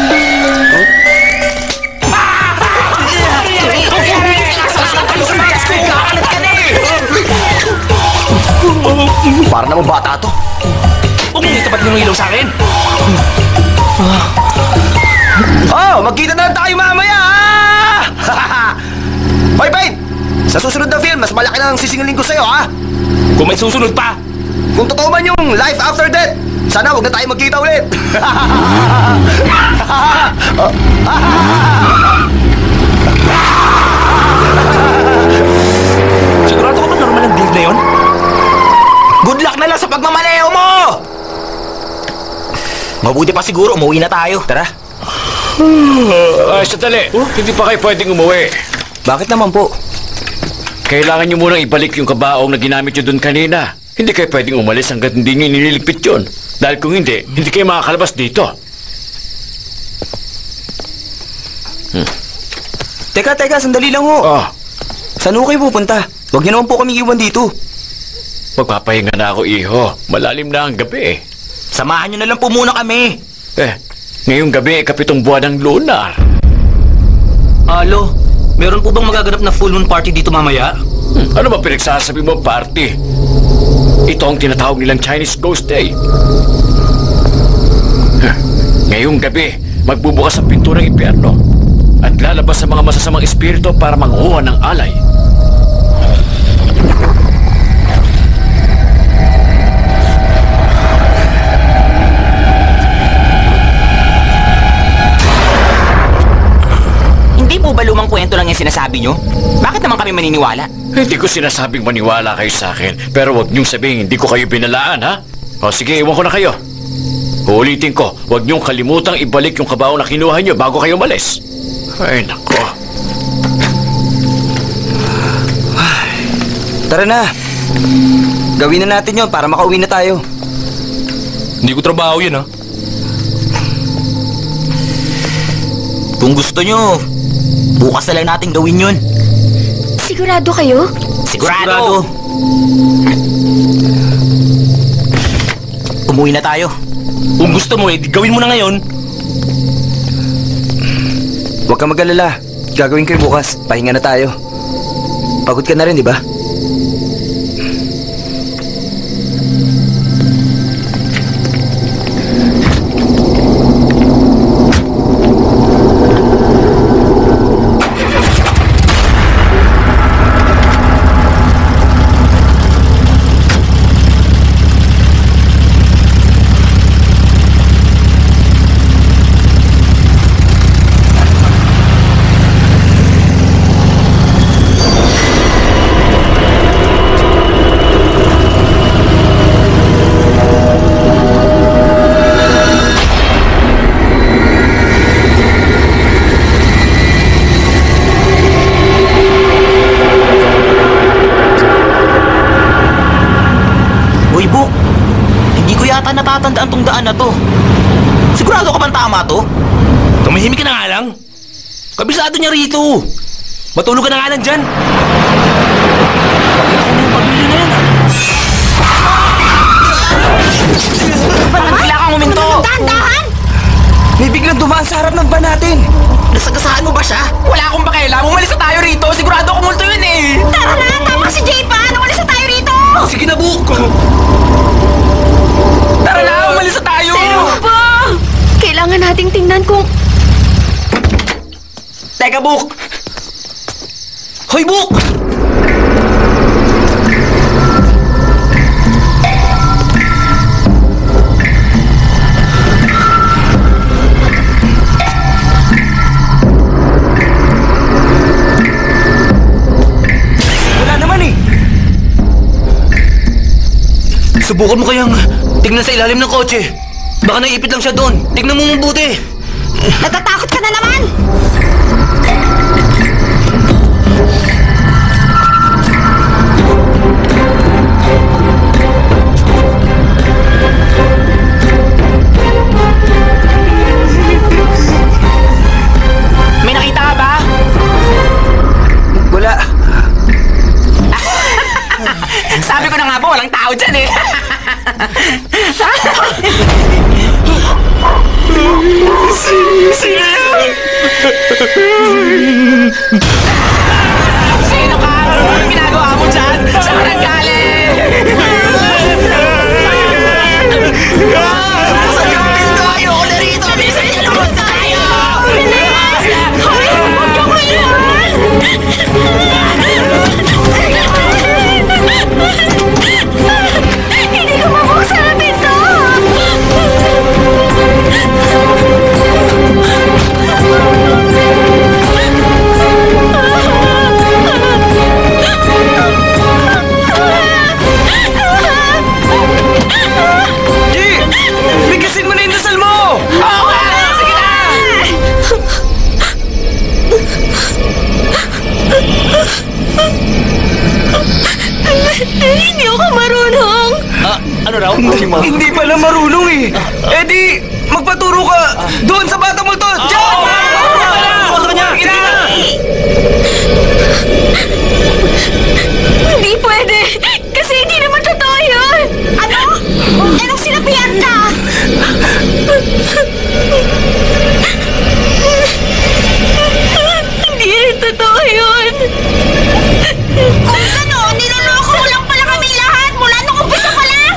Para naman bata to.
Huwag mong itapat yung ilaw sa akin.
Oh, magkita na lang tayo mamaya, ha? Hoy, Paint! Sa susunod na film, mas malaki na ang sisingaling ko sa'yo, ha?
Kung may susunod pa,
Kung totoo man yung life after death, sana huwag na tayo magkita ulit.
Sigurado ka ba normal ang deal na yun?
Good luck na lang sa pagmamaneho mo! Mabuti pa siguro, umuwi na tayo. Tara.
Ay, sandali. Hindi pa kayo pwedeng umuwi.
Bakit naman po?
Kailangan nyo munang ibalik yung kabaong na ginamit nyo doon kanina. Hindi kayo pwedeng umalis hanggat hindi nyo nililigpit yun. Dahil kung hindi, hindi kayo makakalabas dito.
Hmm. Teka, teka, sandali lang ho.
Oh,
Saan ho kayo pupunta? Huwag niyo naman po kami iwan dito.
magpapahinga na ako, iho. Malalim na ang gabi eh.
Samahan nyo na lang po muna kami.
Eh, ngayong gabi, kapitong buwan ng lunar.
Alo, meron po bang magaganap na full moon party dito mamaya?
Hmm, ano ba pinagsasabi mo, party? Ito ang tinatawag nilang Chinese Ghost Day. Huh, ngayong gabi, magbubukas ang pinto ng impyerno at lalabas sa mga masasamang espiritu para manguha ng alay.
Hindi po ba lumang kwento lang yung sinasabi nyo? Bakit naman kami maniniwala?
Hindi ko sinasabing maniwala kayo sa akin, pero huwag niyong sabihin hindi ko kayo binalaan, ha? O sige, iwan ko na kayo. Uulitin ko, huwag niyong kalimutang ibalik yung kabaong na kinuha niyo bago kayo umalis. Ay, nako.
Tara na. Gawin na natin yon para makauwi na tayo.
Hindi ko trabaho yun, ha?
Kung gusto nyo, bukas na lang natin gawin yun.
Sigurado kayo?
Sigurado. Umuwi na tayo.
Kung gusto mo, eh, di gawin mo na ngayon.
Huwag kang mag-alala. Gagawin ko yung bukas. Pahinga na tayo. Pagod ka na rin, di ba?
Natatandaan tong daan na to. Sigurado ka bang tama to?
Tumahimik ka na nga lang. Kabisado niya rito. Matulog ka na nga lang dyan. Pabili na yan, ha?
Bakit bigla kang huminto?
Dahan-dahan!
May biglang dumaan sa harap ng van natin.
Nasagasaan mo ba siya? Wala akong pakialam. Umalis na tayo rito. Sigurado ko multo yun eh.
Tara na! Tama si Jay pa! Umalis na tayo rito!
Sige na, Buk.
Tara na! Umalis na tayo!
Pero ba? Kailangan nating tingnan kung...
Teka, Buk!
Hoy, Buk!
Wala naman eh.
Subukan mo kayang tingnan sa ilalim ng kotse. Baka naipit lang siya doon. Tingnan mo mabuti.
Natatakot ka na naman!
May nakita ka ba?
Wala.
Sabi ko na nga po, walang tao dyan eh. Sino yun? Sino ka? Anong ginagawa mo dyan? Saan ka nanggaling? Saan yung pinto? Ayoko na rito! Bisa niyo naman tayo!
Bilis! Hoy! Huwag niyo ko iwan! Hindi ko Hindi ako marunong.
Ah, ano raw?
Hindi pala marunong eh. Eh di, magpaturo ka doon sa batang multo. Diyan!
Ako sa kanya! Sige na!
Hindi pwede. Kasi hindi naman totoo yun. Ano? Anong sinabihan ka? Hindi rin totoo yun. Kung gano'n, niloloko mo lang pala kami lahat mula nung umpisa pa lang.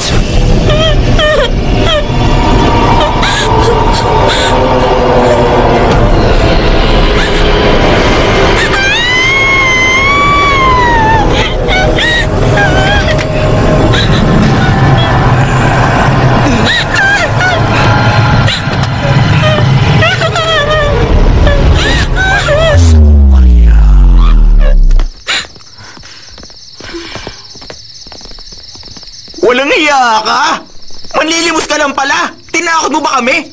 Walang iya ka? Manlilimos ka lang pala. Tinakot mo ba kami?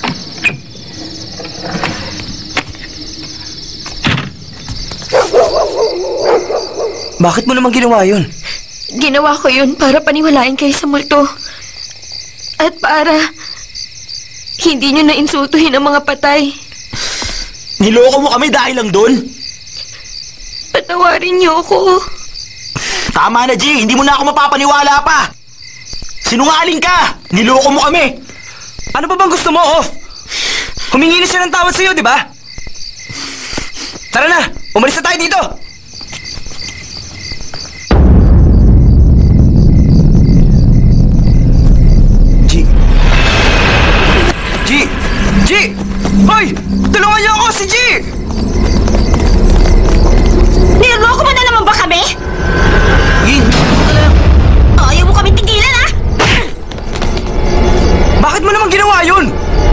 Bakit mo naman ginawa yun?
Ginawa ko yun para paniwalain kayo sa multo. At para hindi nyo na-insultuhin ang mga patay.
Niloko mo kami dahil lang doon?
Patawarin niyo ako.
Tama na, G. Hindi mo na ako mapapaniwala pa. Sinungaling ka! Niloko mo kami!
Ano pa bang gusto mo, Off? Humingi na siya ng tawad sa'yo, di ba? Tara na! Umalis na tayo dito! G! G! G! Hoy! Tulungan niyo ako, si G!
Niloloko mo na naman ba kami?
Ying!
Ayaw mo kami tigilan, ha?
Bakit mo naman ginawa yun?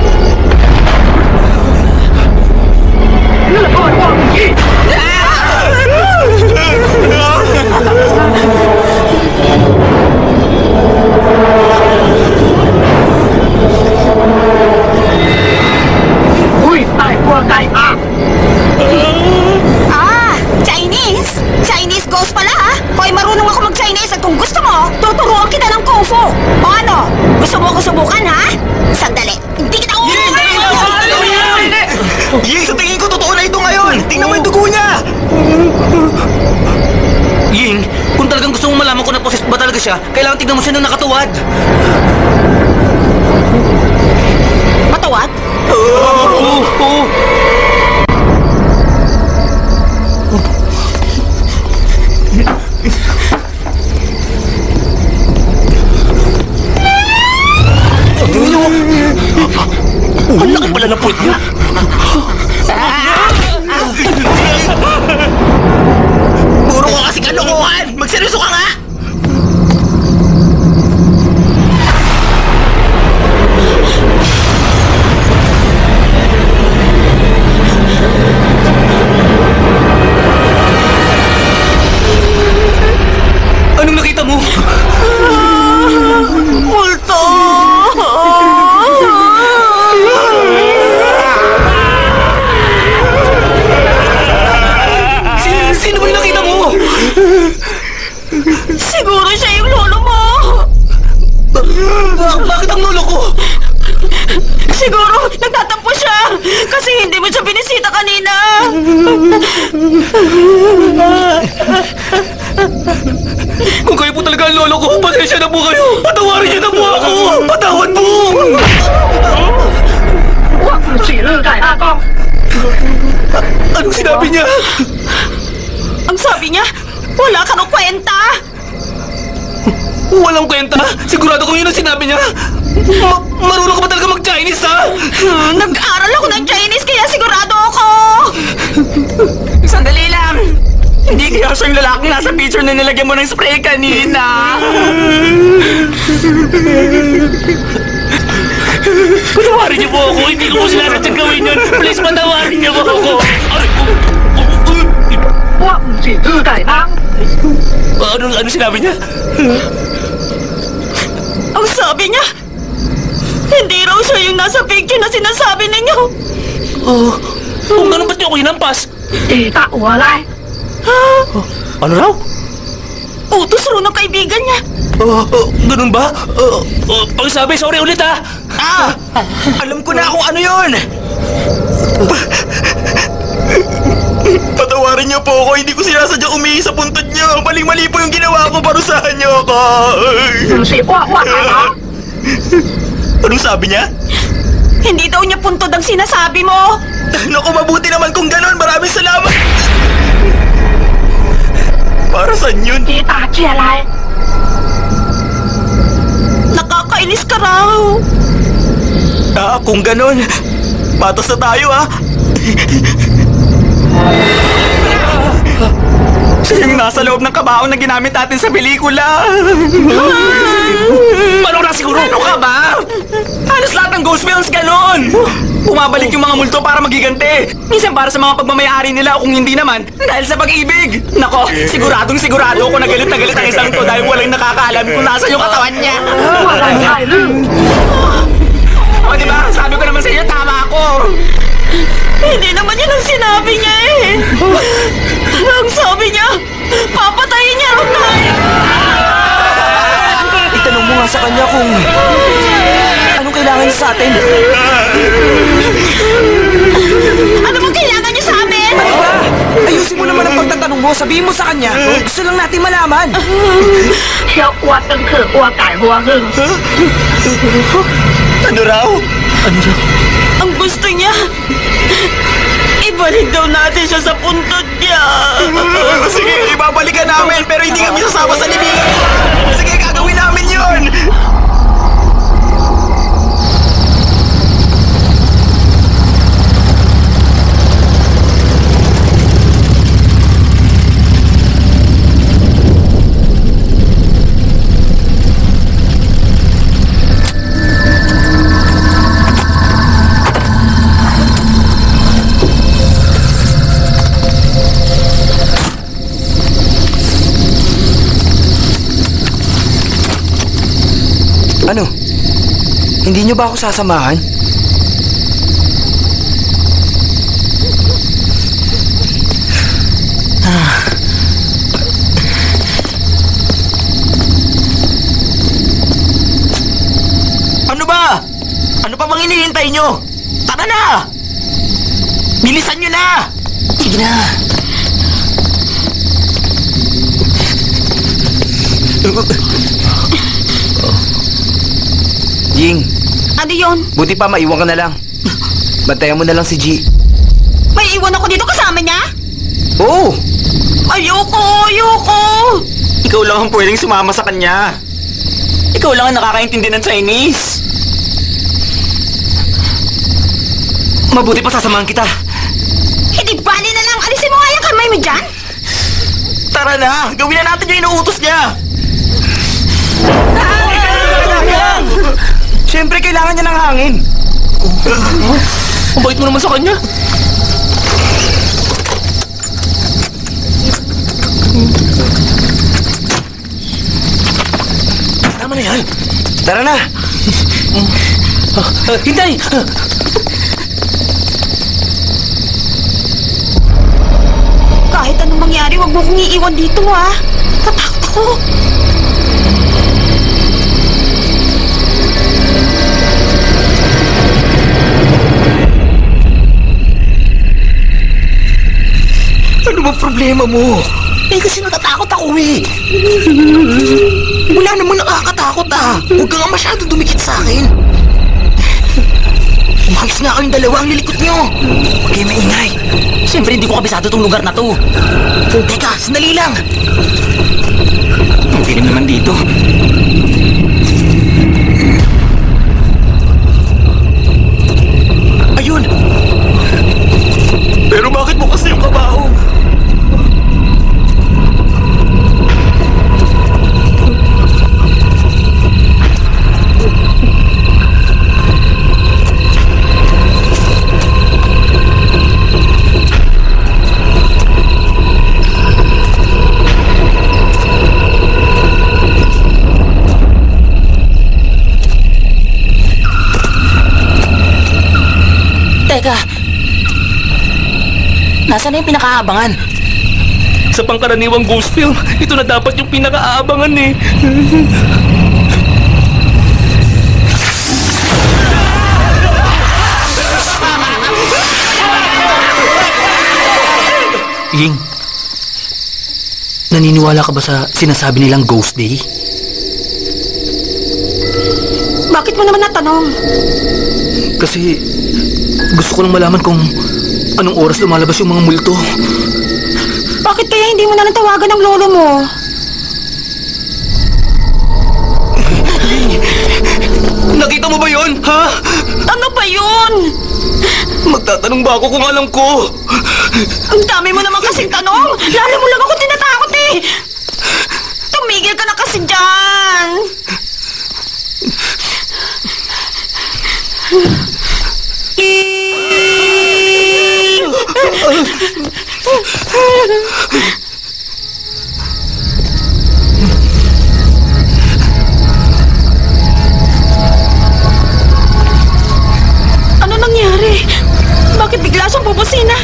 Ah, Chinese? Chinese ghost pala, ha? Hoy, marunong ako mag-Chinese at kung gusto mo, tuturuan kita ng Kung Fu. O ano? Gusto mo ako subukan, ha? Sandali. Hindi kita uuwi!
Ying, sa tingin ko totoo na ito ngayon! Tingnan mo yung dugo niya!
Ying, kung talagang gusto mong malaman kung na-possessed ba talaga siya, kailangan tignan mo siya ng nakatuwad.
Matawad?
Oo, oo.
Ang laki pala ng puwit niya! Puro ka kasi kalokohan! Magseryoso ka nga!
Anong nakita mo?
Multo!
Sino, sino ba yung nakita mo?
Siguro siya yung lolo mo!
Ba- bakit ang lolo ko?
Siguro nagtatampo siya kasi hindi mo siya binisita kanina.
Kung kayo po talaga ang lolo ko, pasensya na po kayo. Patawarin niyo na po ako. Patawad po. Anong sinabi niya?
Ang sabi niya, wala ka nung kwenta.
Walang kwenta? Sigurado ko yun ang sinabi niya. Ma marunong ka ba talaga mag-Chinese, ha?
Hmm, nag-aaral ako ng Chinese kaya sigurado ako.
Sandali lang! Hindi kaya siya yung lalaking nasa picture na nilagyan mo ng spray kanina!
Patawarin niyo po ako. Hindi ko po sinasadyang gawin yun. Please, patawarin niyo po ako. Ano, ano sinabi niya?
Ang sabi niya, hindi raw siya yung nasa picture na sinasabi ninyo.
Oh, kung ganun ba't niyo ako hinampas?
Ano raw?
Utos raw ng kaibigan niya.
Uh, uh, ganun ba? Uh, uh, pagsabi, sorry ulit ha!
Ah! Alam ko na kung ano yun!
Patawarin niyo po ako. Hindi ko sinasadyang umihi sa puntod niyo. Maling-mali po yung ginawa ko. Parusahan niyo ako. Anong sabi niya?
Hindi daw niya puntod ang sinasabi mo.
Naku, mabuti naman kung ganon. Maraming salamat. Para saan yun?
Nakakainis ka raw.
Ah, kung ganon, patas na tayo ah. Siya yung nasa loob ng kabaong na ginamit natin sa pelikula.
Paano na siguro?
Ano ka ba? Halos lahat ng ghost films ganon. Bumabalik yung mga multo para magiganti. Minsan para sa mga pagmamayari nila o kung hindi naman, dahil sa pag-ibig. Nako, siguradong sigurado ako na galit na galit ang isang to dahil walang nakakaalam kung nasa yung katawan niya. O diba, sabi ko naman sa iyo, tama ako.
Hindi naman yun ang sinabi niya eh. Ang sabi niya, papatayin niya raw tayo.
Itanong mo nga sa kanya kung anong kailangan niya sa atin.
Ano bang kailangan niyo sa amin?
Ano ba? Ayusin mo naman ang pagtatanong mo. Sabihin mo sa kanya. Gusto lang natin malaman.
Ano raw?
Ang gusto niya, ibalik daw natin siya sa puntod niya.
Sige, ibabalikan namin pero hindi kami sasama sa libingan. Sige, gagawin namin yun.
Ano? Hindi niyo ba ako sasamahan?
Ano ba? Ano pa bang hinihintay nyo? Tara na! Bilisan nyo na! Sige na!
Jing,
Ano yun?
buti pa maiwan ka na lang. Bantayan mo na lang si G.
May iwan ako dito kasama niya?
Oo!
Ayoko, ayoko.
Ikaw lang ang pwedeng sumama sa kanya. Ikaw lang ang nakakaintindi ng Chinese.
Mabuti pa sasamahan kita.
Hindi bali na lang. Alisin mo nga yung kamay mo dyan.
Tara na! Gawin na natin yung inuutos niya!
Siyempre, kailangan niya ng hangin.
Ang bait mo naman sa kanya.
Tama na yan.
Tara na!
Uh, hintay!
Kahit anong mangyari, wag mo kong iiwan dito, ha? Katakot ako.
Ano ba problema mo? Eh kasi natatakot ako eh. Wala namang nakakatakot ah. Huwag ka nga masyado dumikit sa akin. Umalis nga kayong dalawa ang lilikot nyo. Huwag kayo maingay. Siyempre hindi ko kabisado tong lugar na to. Teka, sandali lang. Ang dilim naman dito. Ayun! Pero bakit bukas na yung kabaong?
Teka. Nasaan na yung pinakaabangan?
Sa pangkaraniwang ghost film, ito na dapat yung pinaka-aabangan eh.
Ying, naniniwala ka ba sa sinasabi nilang Ghost Day?
Bakit mo naman natanong?
Kasi gusto ko lang malaman kung anong oras lumalabas yung mga multo.
Bakit kaya hindi mo na lang tawagan ng lolo mo?
Nakita mo ba yun, ha?
Ano ba yun?
Magtatanong ba ako kung alam ko?
Ang dami mo naman kasing tanong. Lalo mo lang ako tinatakot eh. Tumigil ka na kasi dyan. Ano nangyari? Bakit bigla siyang bubusina?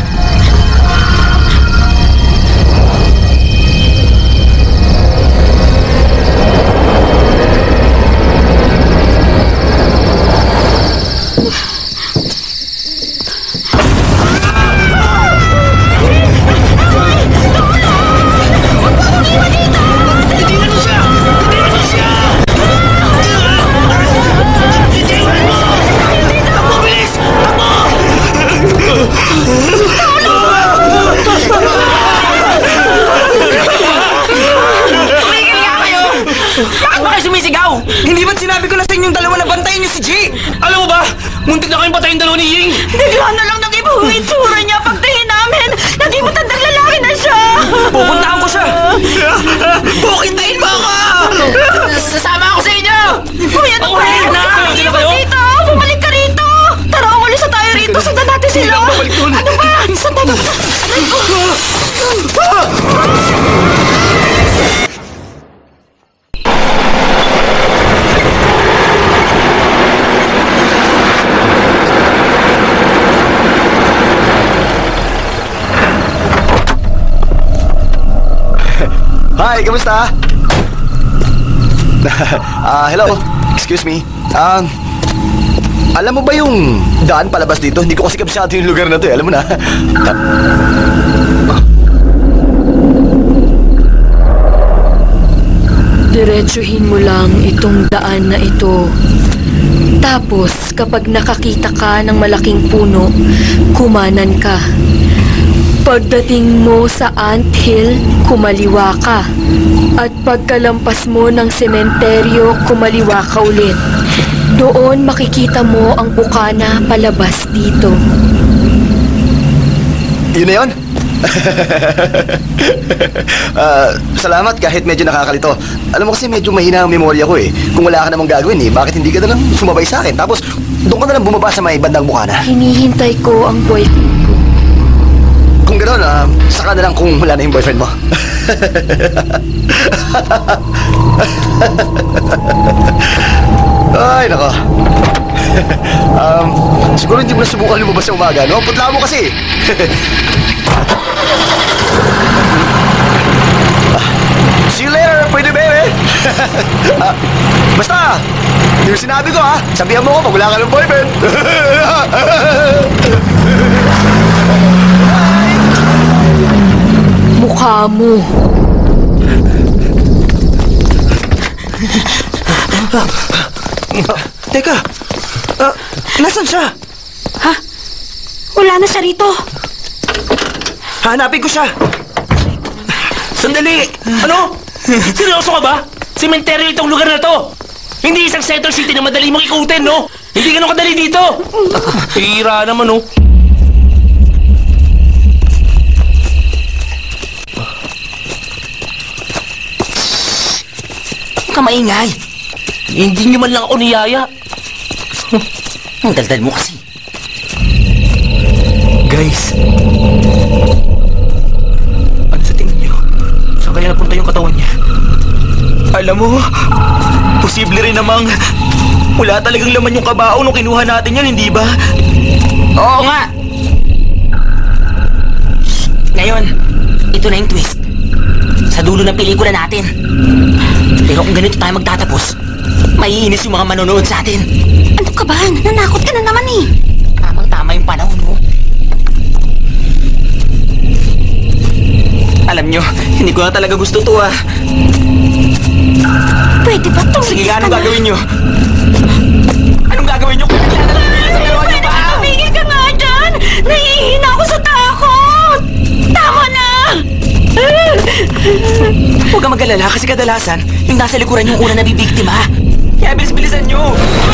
Bakit ba kayo sumisigaw? Hindi ba't sinabi ko na sa inyong dalawa na bantayan niyo si G?
Alam mo ba, muntik na kayong patayin dalawa ni Ying.
Bigla na lang nag-iba ang itsura niya pagtingin namin. Naging matandang lalaki na siya.
Pupuntahan ko siya.
Bukintayin mo ako!
Sasama ako sa inyo!
Kuya, ano ba?
Bumalik na!
Bumalik
Ano kayo?
dito! Bumalik ka rito! Tara, umalis na tayo rito. Sundan natin sila.
Hindi na babalik dun.
Ano ba? Sundan natin.
Hi, kamusta? Ah, hello. Excuse me. Um, alam mo ba yung daan palabas dito? Hindi ko kasi kabisado yung lugar na to eh. Alam mo na.
Diretsuhin mo lang itong daan na ito. Tapos, kapag nakakita ka ng malaking puno, kumanan ka. Pagdating mo sa anthill, kumaliwa ka. At pagkalampas mo ng sementeryo, kumaliwa ka ulit. Doon makikita mo ang bukana palabas dito.
Yun na yun? Ah, salamat kahit medyo nakakalito. Alam mo kasi medyo mahina ang memorya ko eh. Kung wala ka namang gagawin eh, bakit hindi ka na lang sumabay sa akin? Tapos, doon ka na lang bumaba sa may bandang bukana.
Hinihintay ko ang boyfriend ko.
Kung gano'n, ah, saka na lang kung wala na yung boyfriend mo. Ay, nako. um, siguro hindi mo na subukan lumabas sa umaga, no? Putla mo kasi. Ah, see you later, pwede baby. Ah, basta, yung sinabi ko ha, sabihan mo ko pag wala ka ng boyfriend.
Mukha mo.
Ah, teka, ah, nasan siya?
Ha? Wala na siya rito.
Hanapin ko siya.
Sandali! Ano? Seryoso ka ba? Sementeryo itong lugar na to! Hindi isang center city na madali mong ikutin, no? Hindi ganun kadali dito! Hira naman, no?
Huwag ka maingay.
Hindi nyo man lang ako niyaya.
Ang daldal mo kasi.
Guys, ano sa tingin niyo? Saan kaya napunta yung katawan niya?
Alam mo, posible rin namang wala talagang laman yung kabao nung kinuha natin yun, hindi ba? Oo nga! Ngayon, ito na yung twist.
dulo ng pelikula natin. Pero kung ganito tayo magtatapos, maiinis yung mga manonood sa atin.
Ano ka ba? Nanakot ka na naman eh.
Tamang-tama yung panahon mo.
Alam nyo, hindi ko na talaga gusto to ah.
Pwede ba tumigil
Sige,
ka
anong
na?
gagawin nyo? Anong gagawin nyo? Kung bigla na lang nila sa dalawa nyo
Pwede
ba?
ba tumigil ka nga dyan? Nahihina ako sa takot! Tama na!
Huwag kang mag-alala kasi kadalasan, yung nasa likuran yung una nabibiktima. Kaya bilis-bilisan nyo!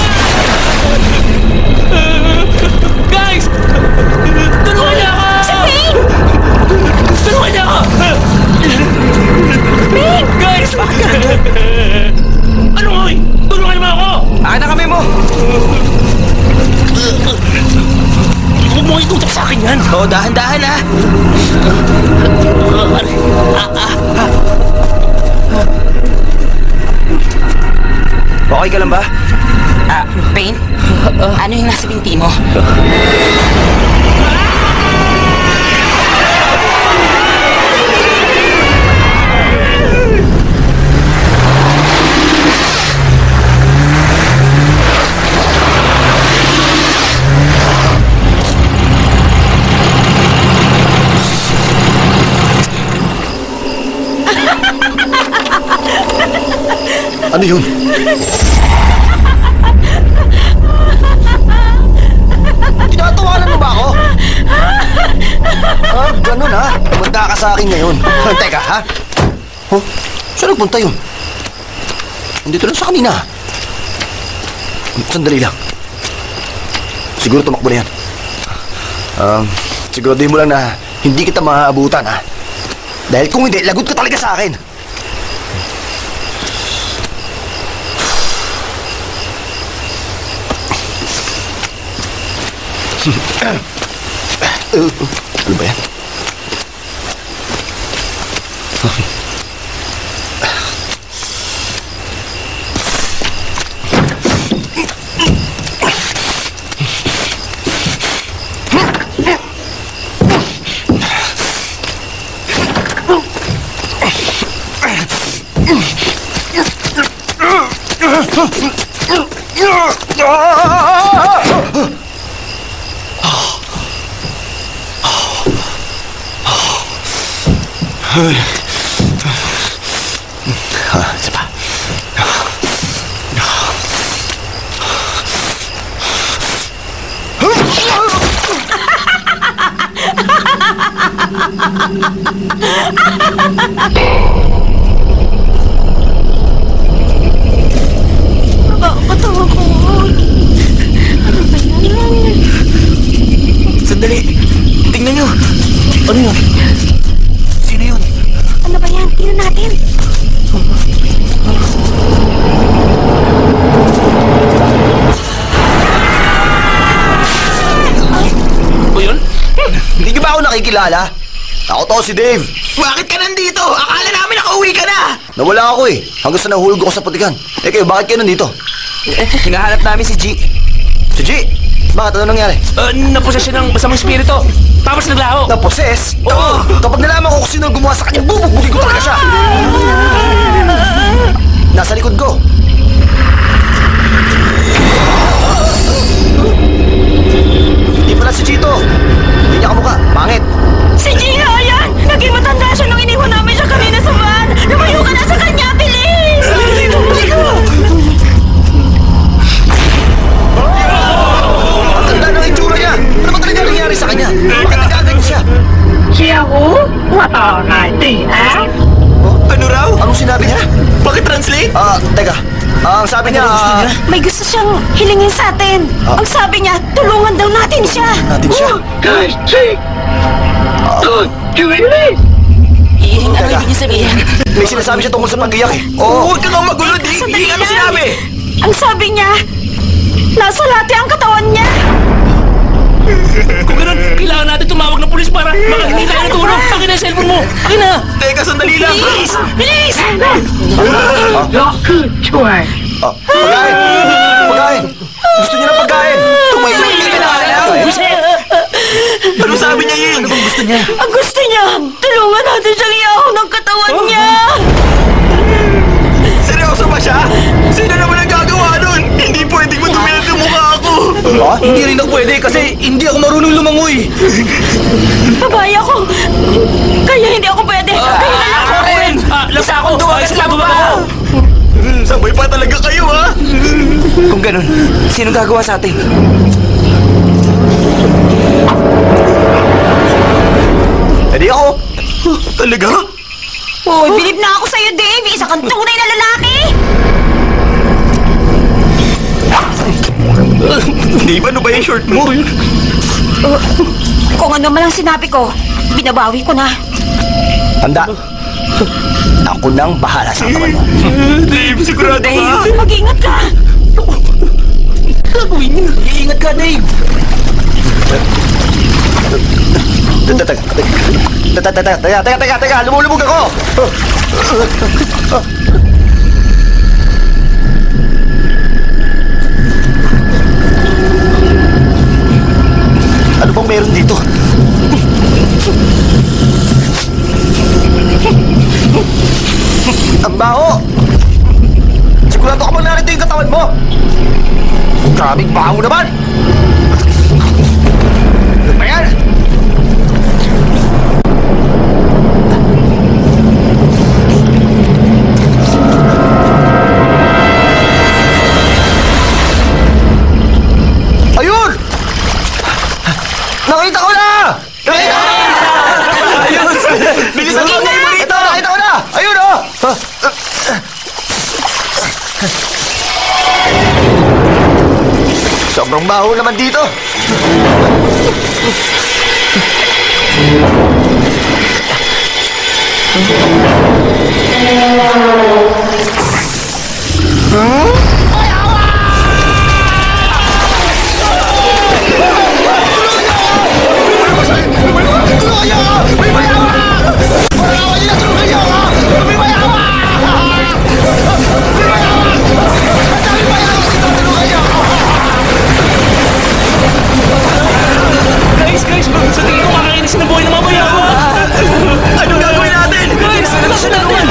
Guys! Tulungan niyo ako!
Si Ping!
Tulungan niyo ako!
Ping!
Guys! Ano nga eh? Tulungan niyo ako!
Akin na kami mo!
Huwag mo itutok sa akin yan!
Oo, dahan-dahan ah! Okay ka lang ba?
Ah, Pain? Ano yung nasa binti mo?
Ano yun? Tinatawanan mo ba ako? Ah, ganun ha? Pumunta ka sa akin ngayon. Teka, ha? Oh, saan nagpunta yun? Nandito lang sa kanina. Sandali lang. Siguro tumakbo na yan. Um, siguraduhin mo lang na hindi kita maaabutan, ha? Dahil kung hindi, lagot ka talaga sa akin. Uh, ano ba yan? Ah, isa pa.
Nakakatawa ko. Ano ba yan?
Sandali! Tingnan nyo! Ano yun? Sino yun?
Ano ba yan? Tingnan natin.
O yun?
Hindi niyo ba ako nakikilala? Ako to si Dave.
Bakit ka nandito? Akala namin nakauwi ka na!
Nawala ako eh. Hanggang sa nahulog ako sa putikan. Eh kayo, bakit kayo nandito?
Eh, hinahanap namin si G.
Si G, bakit ano nangyari?
Uh, naposes siya ng masamang spirito. Tapos naglaho.
Na-possess?
Oo.
Kapag nalaman ko kung sino ang gumawa sa kanya, bubugbugin ko talaga siya. Nasa likod ko. Hindi pala si Chito. Hindi niya kamukha. Pangit.
Si Gina, yan! Naging matanda siya nung iniwan namin siya kanina sa van! Lumayo ka na sa kanya, bilis!
Ang ganda ng itsura niya. Ano ba talaga nangyari sa kanya? Bakit nagkaganyan siya? Oh,
Ano raw?
anong sinabi niya?
Pakitranslate?
Ah, teka. Ah, ang sabi niya, ah,
May gusto siyang hilingin sa atin.
Ah.
Ang sabi niya, tulungan daw natin siya.
natin siya.
Eh, ano
Teka.
ibig niyo sabihin?
May sinasabi siya tungkol sa pag-iyak eh. Oo.
Huwag ka nga magulo, di!
Sandali
Ano
lang.
sinabi?
Ang sabi niya, nasa lati ang katawan niya.
Kung ganun, kailangan natin tumawag ng pulis para makahingi tayo ng tulong. Akin na yung cellphone mo. Akin na.
Teka, sandali lang!
Bilis! Bilis!
Ah, pagkain! Pagkain! Gusto niya ng pagkain! Tumayo! Hindi ka na alam!
Ano sabi niya yun? Ano bang gusto niya?
Ang gusto niya, tulungan natin siyang iyaw ng katawan niya.
Hindi ako marunong lumangoy.
Babae ako. Kaya hindi ako pwede. Kaya na lang ako rin.
Isa akong dumagas lang ba?
Sabay pa talaga kayo, ha?
Kung ganun, sino gagawa sa atin?
Hindi ako. Talaga?
Oh, bilib na ako sa'yo, Dave. Isa kang tunay na lalaki.
Dave, ano ba yung short mo?
Kung ano man ang sinabi ko, binabawi ko na.
Handa. Ako nang bahala sa katawan mo.
Dave, sigurado
Dave, mag-ingat ka.
Gagawin niya. Iingat ka, Dave.
Teka, teka, teka, teka, teka, teka, teka, lumulubog ako! Ano bang meron dito? Ang baho! Sigurado ka bang narito yung katawan mo? Grabing baho naman! Ano ba yan? Ayun! Nakita ko na! Nakita ko na! Ayos! Bilisan mo! Ito, nakita ko na! Ayun, oh! Sobrang baho naman dito.
Guys, guys, sa tingin ko makakainis na buhay na mamaya ako.
Anong gagawin natin?
Guys, ano sa natin?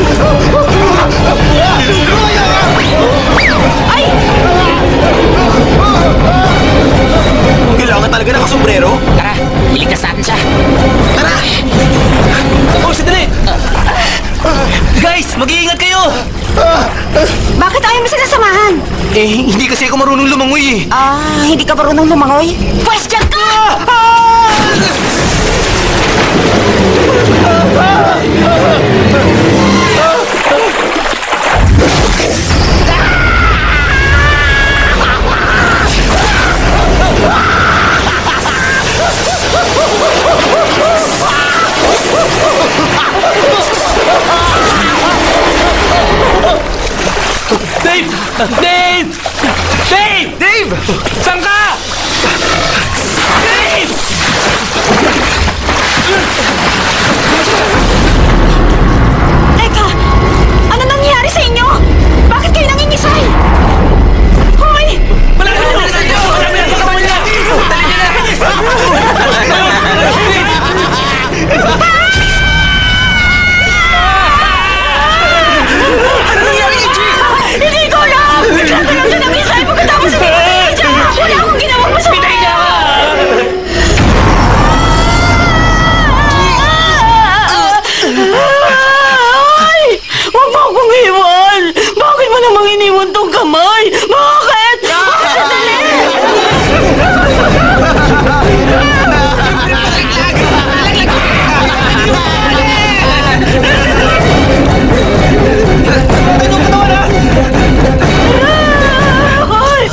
Ay!
Kailangan talaga nakasombrero?
Tara, iligtas natin siya.
Tara!
Oh, sandali! Guys, mag-iingat kayo!
Bakit ayaw mo sila samahan?
Eh, hindi kasi ako marunong lumangoy eh.
Ah, hindi ka marunong lumangoy? Pwes dyan ka!
Dave! Dave! Dave!
Dave!
Saan ka? Dave!
Teka, ano nangyari sa inyo? Bakit kayo nangingisay? Hoy!
Wala ka naman sa inyo! Wala ka naman sa kanya! Dali niyo na!
Hindi ko alam! Bigla ka lang siya nangisay pagkatapos hindi ko sinadya! Wala akong ginawang masama!
Pitay niya ka!
Ay! Huwag mo akong iwan! Bakit mo namang iniwan tong kamay? Bakit? Ay!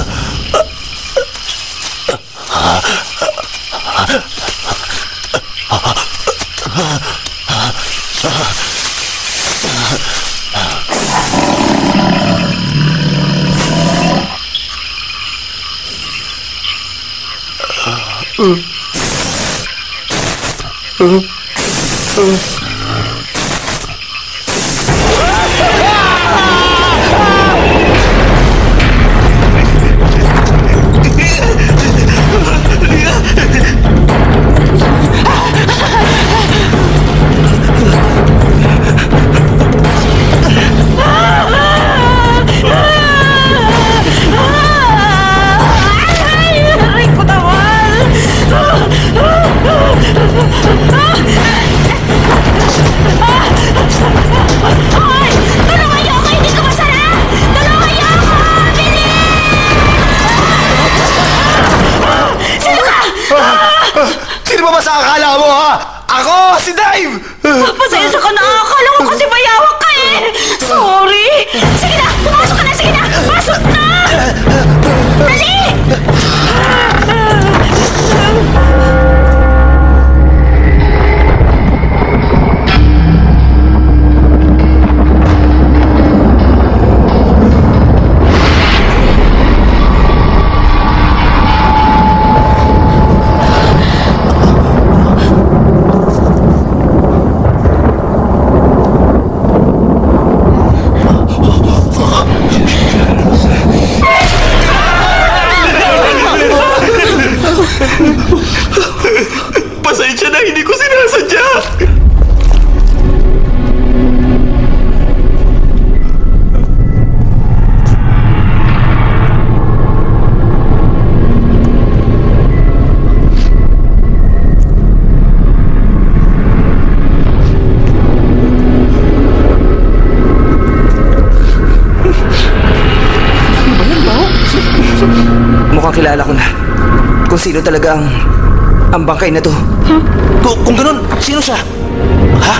sino talaga ang... ang bangkay na to.
Kung, kung ganun, sino siya? Ha?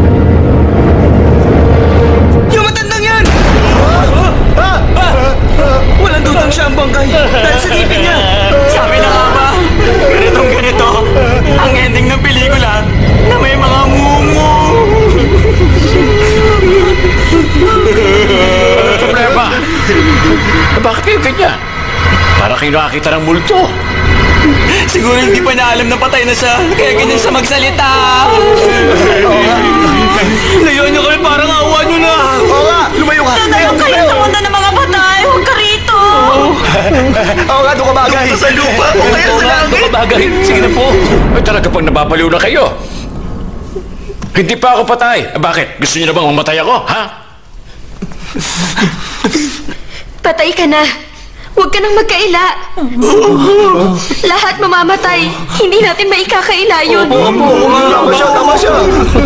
Yung matandang yan! Walang dudang siya ang bangkay dahil sa ngipin niya.
Sabi na nga ba, ganitong ganito, ang ending ng pelikula na may mga mumu.
Ano problema? Bakit kayo ganyan? Para kayo nakakita ng multo.
Siguro hindi pa niya alam na patay na siya, kaya ganyan siya magsalita. Layuan niyo kami, parang awa niyo na.
Oo nga, lumayo ka.
Nanayo kayo sa mundo ng mga patay. Huwag ka rito.
Oo nga, doon ka bagay. Doon sa lupa. O kaya sa langit.
Bagay, sige na po.
Ay talaga pang nababaliw na kayo. Hindi pa ako patay. Eh, bakit? Gusto niyo na bang mamatay ako, ha?
Patay ka na. Huwag ka nang magkaila. Lahat mamamatay. Hindi natin maikakaila yun.
Oo nga, tama siya, tama siya.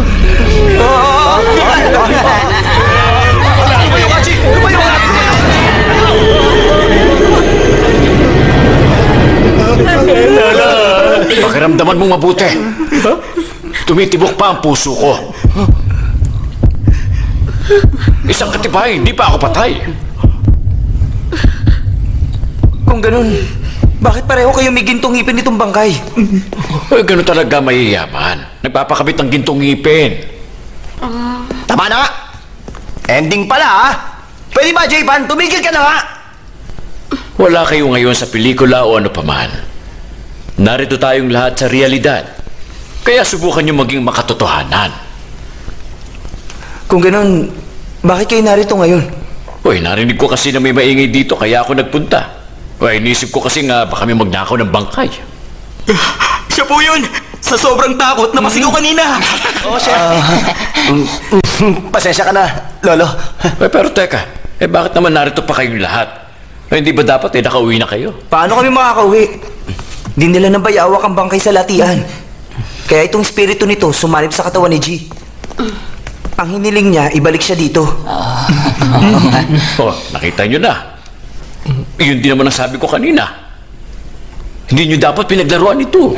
Lumayo ka, Chi. Lumayo ka.
Pakiramdaman mong mabuti. Tumitibok pa ang puso ko. Isang katibay, hindi pa ako patay.
Kung ganun, bakit pareho kayo may gintong ngipin nitong bangkay?
Eh, ganun talaga mayayaman. Nagpapakabit ng gintong ngipin.
Tama na nga. Ending pala, ha? Pwede ba, J-Pan? Tumigil ka na nga.
Wala kayo ngayon sa pelikula o ano paman. Narito tayong lahat sa realidad. Kaya subukan nyo maging makatotohanan.
Kung ganun, bakit kayo narito ngayon?
Uy, narinig ko kasi na may maingay dito kaya ako nagpunta. Uy, inisip ko kasi nga baka may magnakaw ng bangkay.
Siya po yun! Sa sobrang takot na masigaw kanina!
Oo, siya. Pasensya ka na, Lolo.
Eh, pero teka, eh bakit naman narito pa kayong lahat? Eh, hindi ba dapat eh nakauwi na kayo?
Paano kami makakauwi? Dinala ng bayawak ang bangkay sa latian. Kaya itong espiritu nito sumalib sa katawan ni G. Ang hiniling niya, ibalik siya dito.
Oh, nakita nyo na. Yun din naman ang sabi ko kanina. Hindi nyo dapat pinaglaruan ito.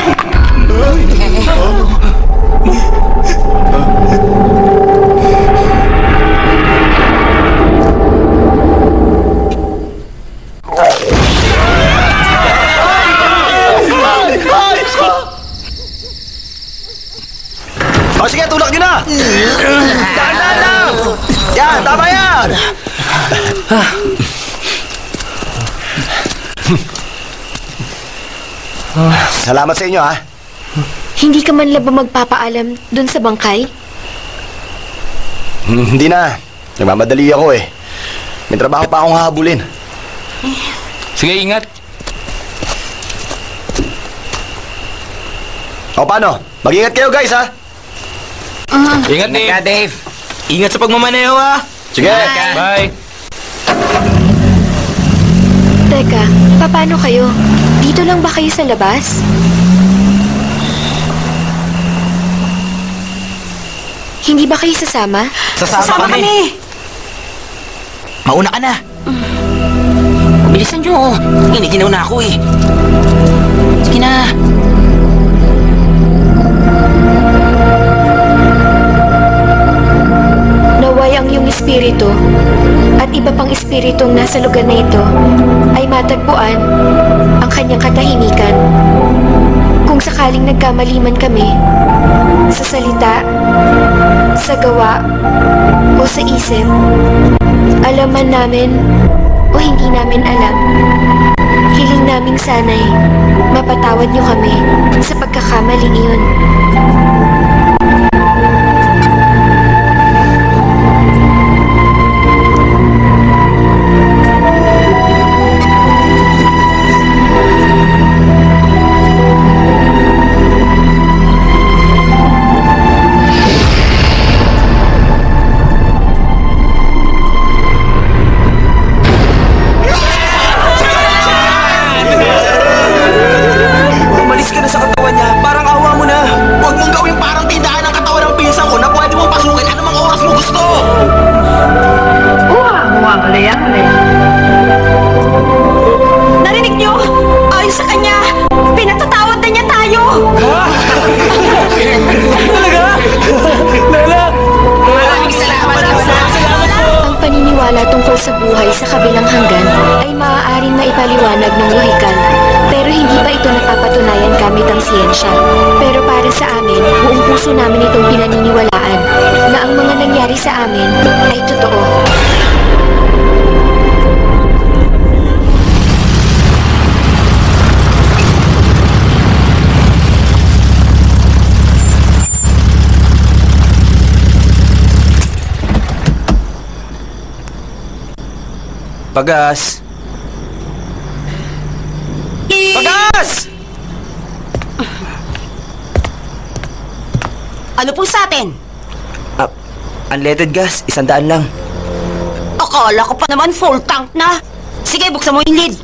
O sige, tulak nyo na! Dahan-dahan lang! Yan, tama yan! Salamat sa inyo, ha?
Hindi ka man lang ba magpapaalam dun sa bangkay?
Hmm, hindi na. Nagmamadali ako eh. May trabaho pa akong hahabulin.
Sige, ingat.
O paano? Mag-ingat kayo, guys, ha?
Ingat, Dave.
Dave! Ingat sa pagmamaneho, ha!
Sige!
Bye.
Teka, paano kayo? Dito lang ba kayo sa labas? Hindi ba kayo sasama?
Sasama kami.
Mauna ka na. Bilisan nyo. Giniginaw na ako eh. Sige na.
Naway ang iyong espiritu at iba pang espiritong nasa lugar na ito ay matagpuan ang kanyang katahimikan. Kung sakaling nagkamali man kami sa salita, sa gawa, o sa isip, alam man namin o hindi namin alam, hiling naming sana'y mapatawad niyo kami sa pagkakamaling iyon.
Umalis ka na sa katawan niya. Parang awa mo na.
Huwag mong gawing parang tindahan ng katawan ng pinsan ko na pwede mong pasukin anumang oras mo gusto!
Narinig nyo? Ayon sa kanya,
paniniwala tungkol sa buhay sa kabilang hanggan ay maaaring maipaliwanag ng lohikal, pero hindi pa ito napapatunayan gamit ang siyensya. Pero para sa amin, buong puso namin itong pinaniniwalaan na ang mga nangyari sa amin ay totoo.
Pagas! Pagas!
Ano po sa atin?
Ah, unleaded gas, isang daan lang.
Akala ko pa naman full tank na. Sige, buksan mo yung lid.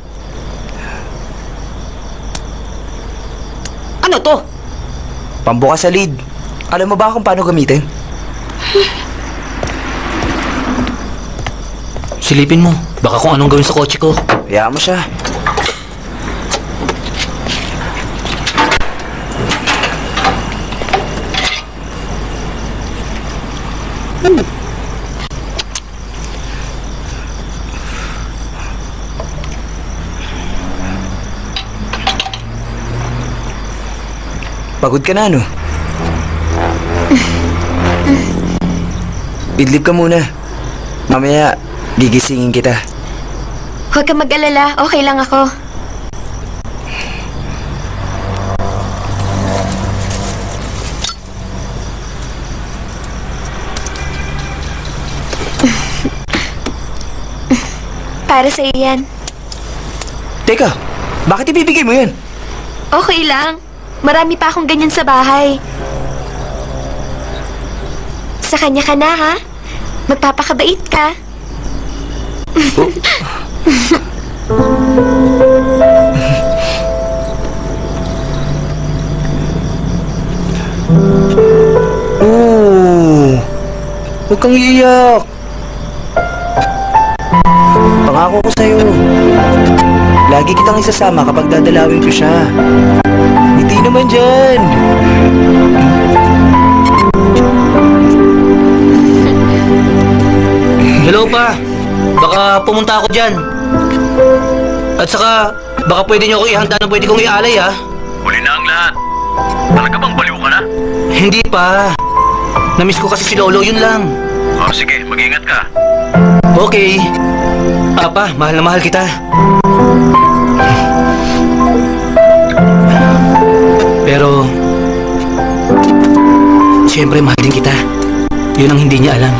Ano to?
Pambukas sa lid. Alam mo ba kung paano gamitin?
Silipin mo. Baka kung anong gawin sa kotse ko.
Hayaan mo siya.
Hmm.
Pagod ka na, no? Idlip ka muna. Mamaya, gigisingin kita.
Huwag ka mag-alala, okay lang ako. Para sa iyan.
Teka, bakit ibibigay mo yan?
Okay lang. Marami pa akong ganyan sa bahay. Sa kanya ka na, ha? Magpapakabait ka.
Oh, huwag kang iiyak. Pangako ko sa'yo, lagi kitang isasama kapag dadalawin ko siya. Ngiti naman dyan.
Hello pa. Baka pumunta ako dyan. At saka, baka pwede niyo ako ihanda na pwede kong ialay, ha?
Huli na ang lahat. Talaga bang baliw ka na?
Hindi pa. Namiss ko kasi si Lolo, yun lang.
Oh, sige, mag-ingat ka.
Okay. Apa, mahal na mahal kita. Pero, siyempre mahal din kita. Yun ang hindi niya alam.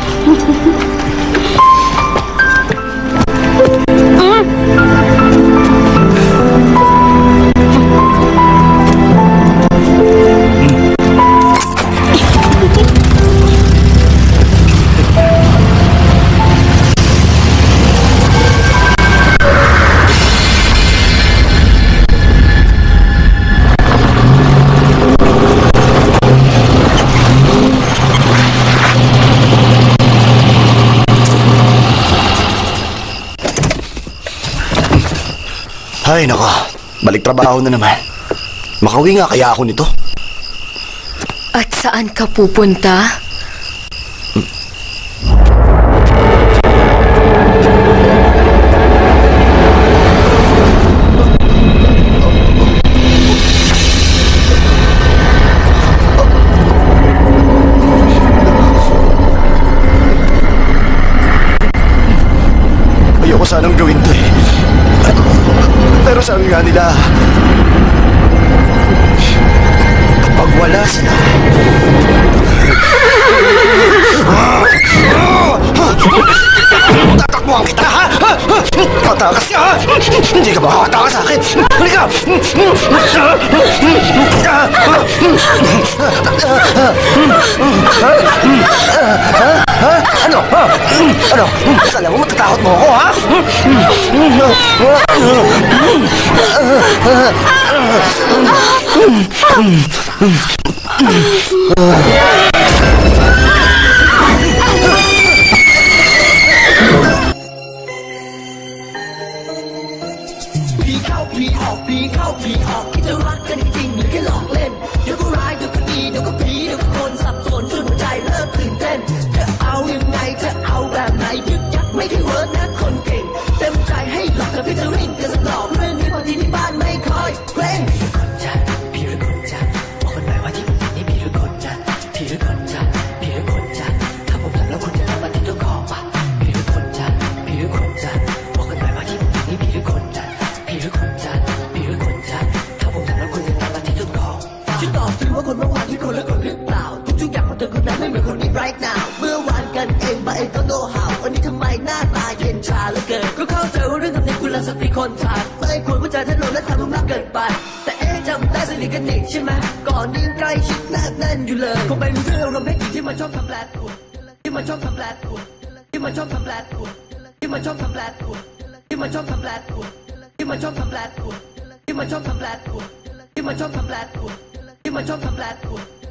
Ay, nako. Balik trabaho na naman. Makauwi nga kaya ako nito.
At saan ka pupunta?
Ayoko sanang gawin to eh. Pero sabi nga nila, kapag wala sila, tatakbuhan kita, ha? Tatakas ka, ha? Hindi ka ba makatakas sa akin? Halika! Ha? Ano? Ha? Ano? Akala mo matatakot mo ako, ha?
ผีเข้าผีออกผีเข้าผีออกคิดจะรักกันจริงหรือแค่หลอกเล่นเดี๋ยวก็ร้ายเดี๋ยวก็ดีเดี๋ยวก็ผีเดี๋ยวก็คนสับสนจนหัวใจเริ่มตื่นเต้นจะเอายังไงจะเอาแบบไหนยึกยักไม่ถึงเวิร์ดเหมือนคนนี้ right now เมื่อวานกันเองบ่เองก็ know how วันนี้ทำไมหน้าตาเย็นชาเหลือเกินก็เข้าใจว่าเรื่องทำในกุลสตรีคนทางไม่ควรพูดจาทะนุและทำมากเกินไปแต่เอ๊ะจำได้สนิทกันนี่ใช่ไหมก่อนนี้ใกล้ชิดแนบแน่นอยู่เลยคงเป็นเรื่องรำเพ็กที่มันชอบทำแปลกปวดที่มันชอบทำแปลกปวดที่มันชอบทำแปลกปวดที่มันชอบทำแปลกปวดที่มันชอบทำแปลกปวดที่มันชอบทำแปลกปวดที่มันชอบทำแปลกปวดที่มันชอบทำแปลกปวดที่มันชอบทำแปลกปวด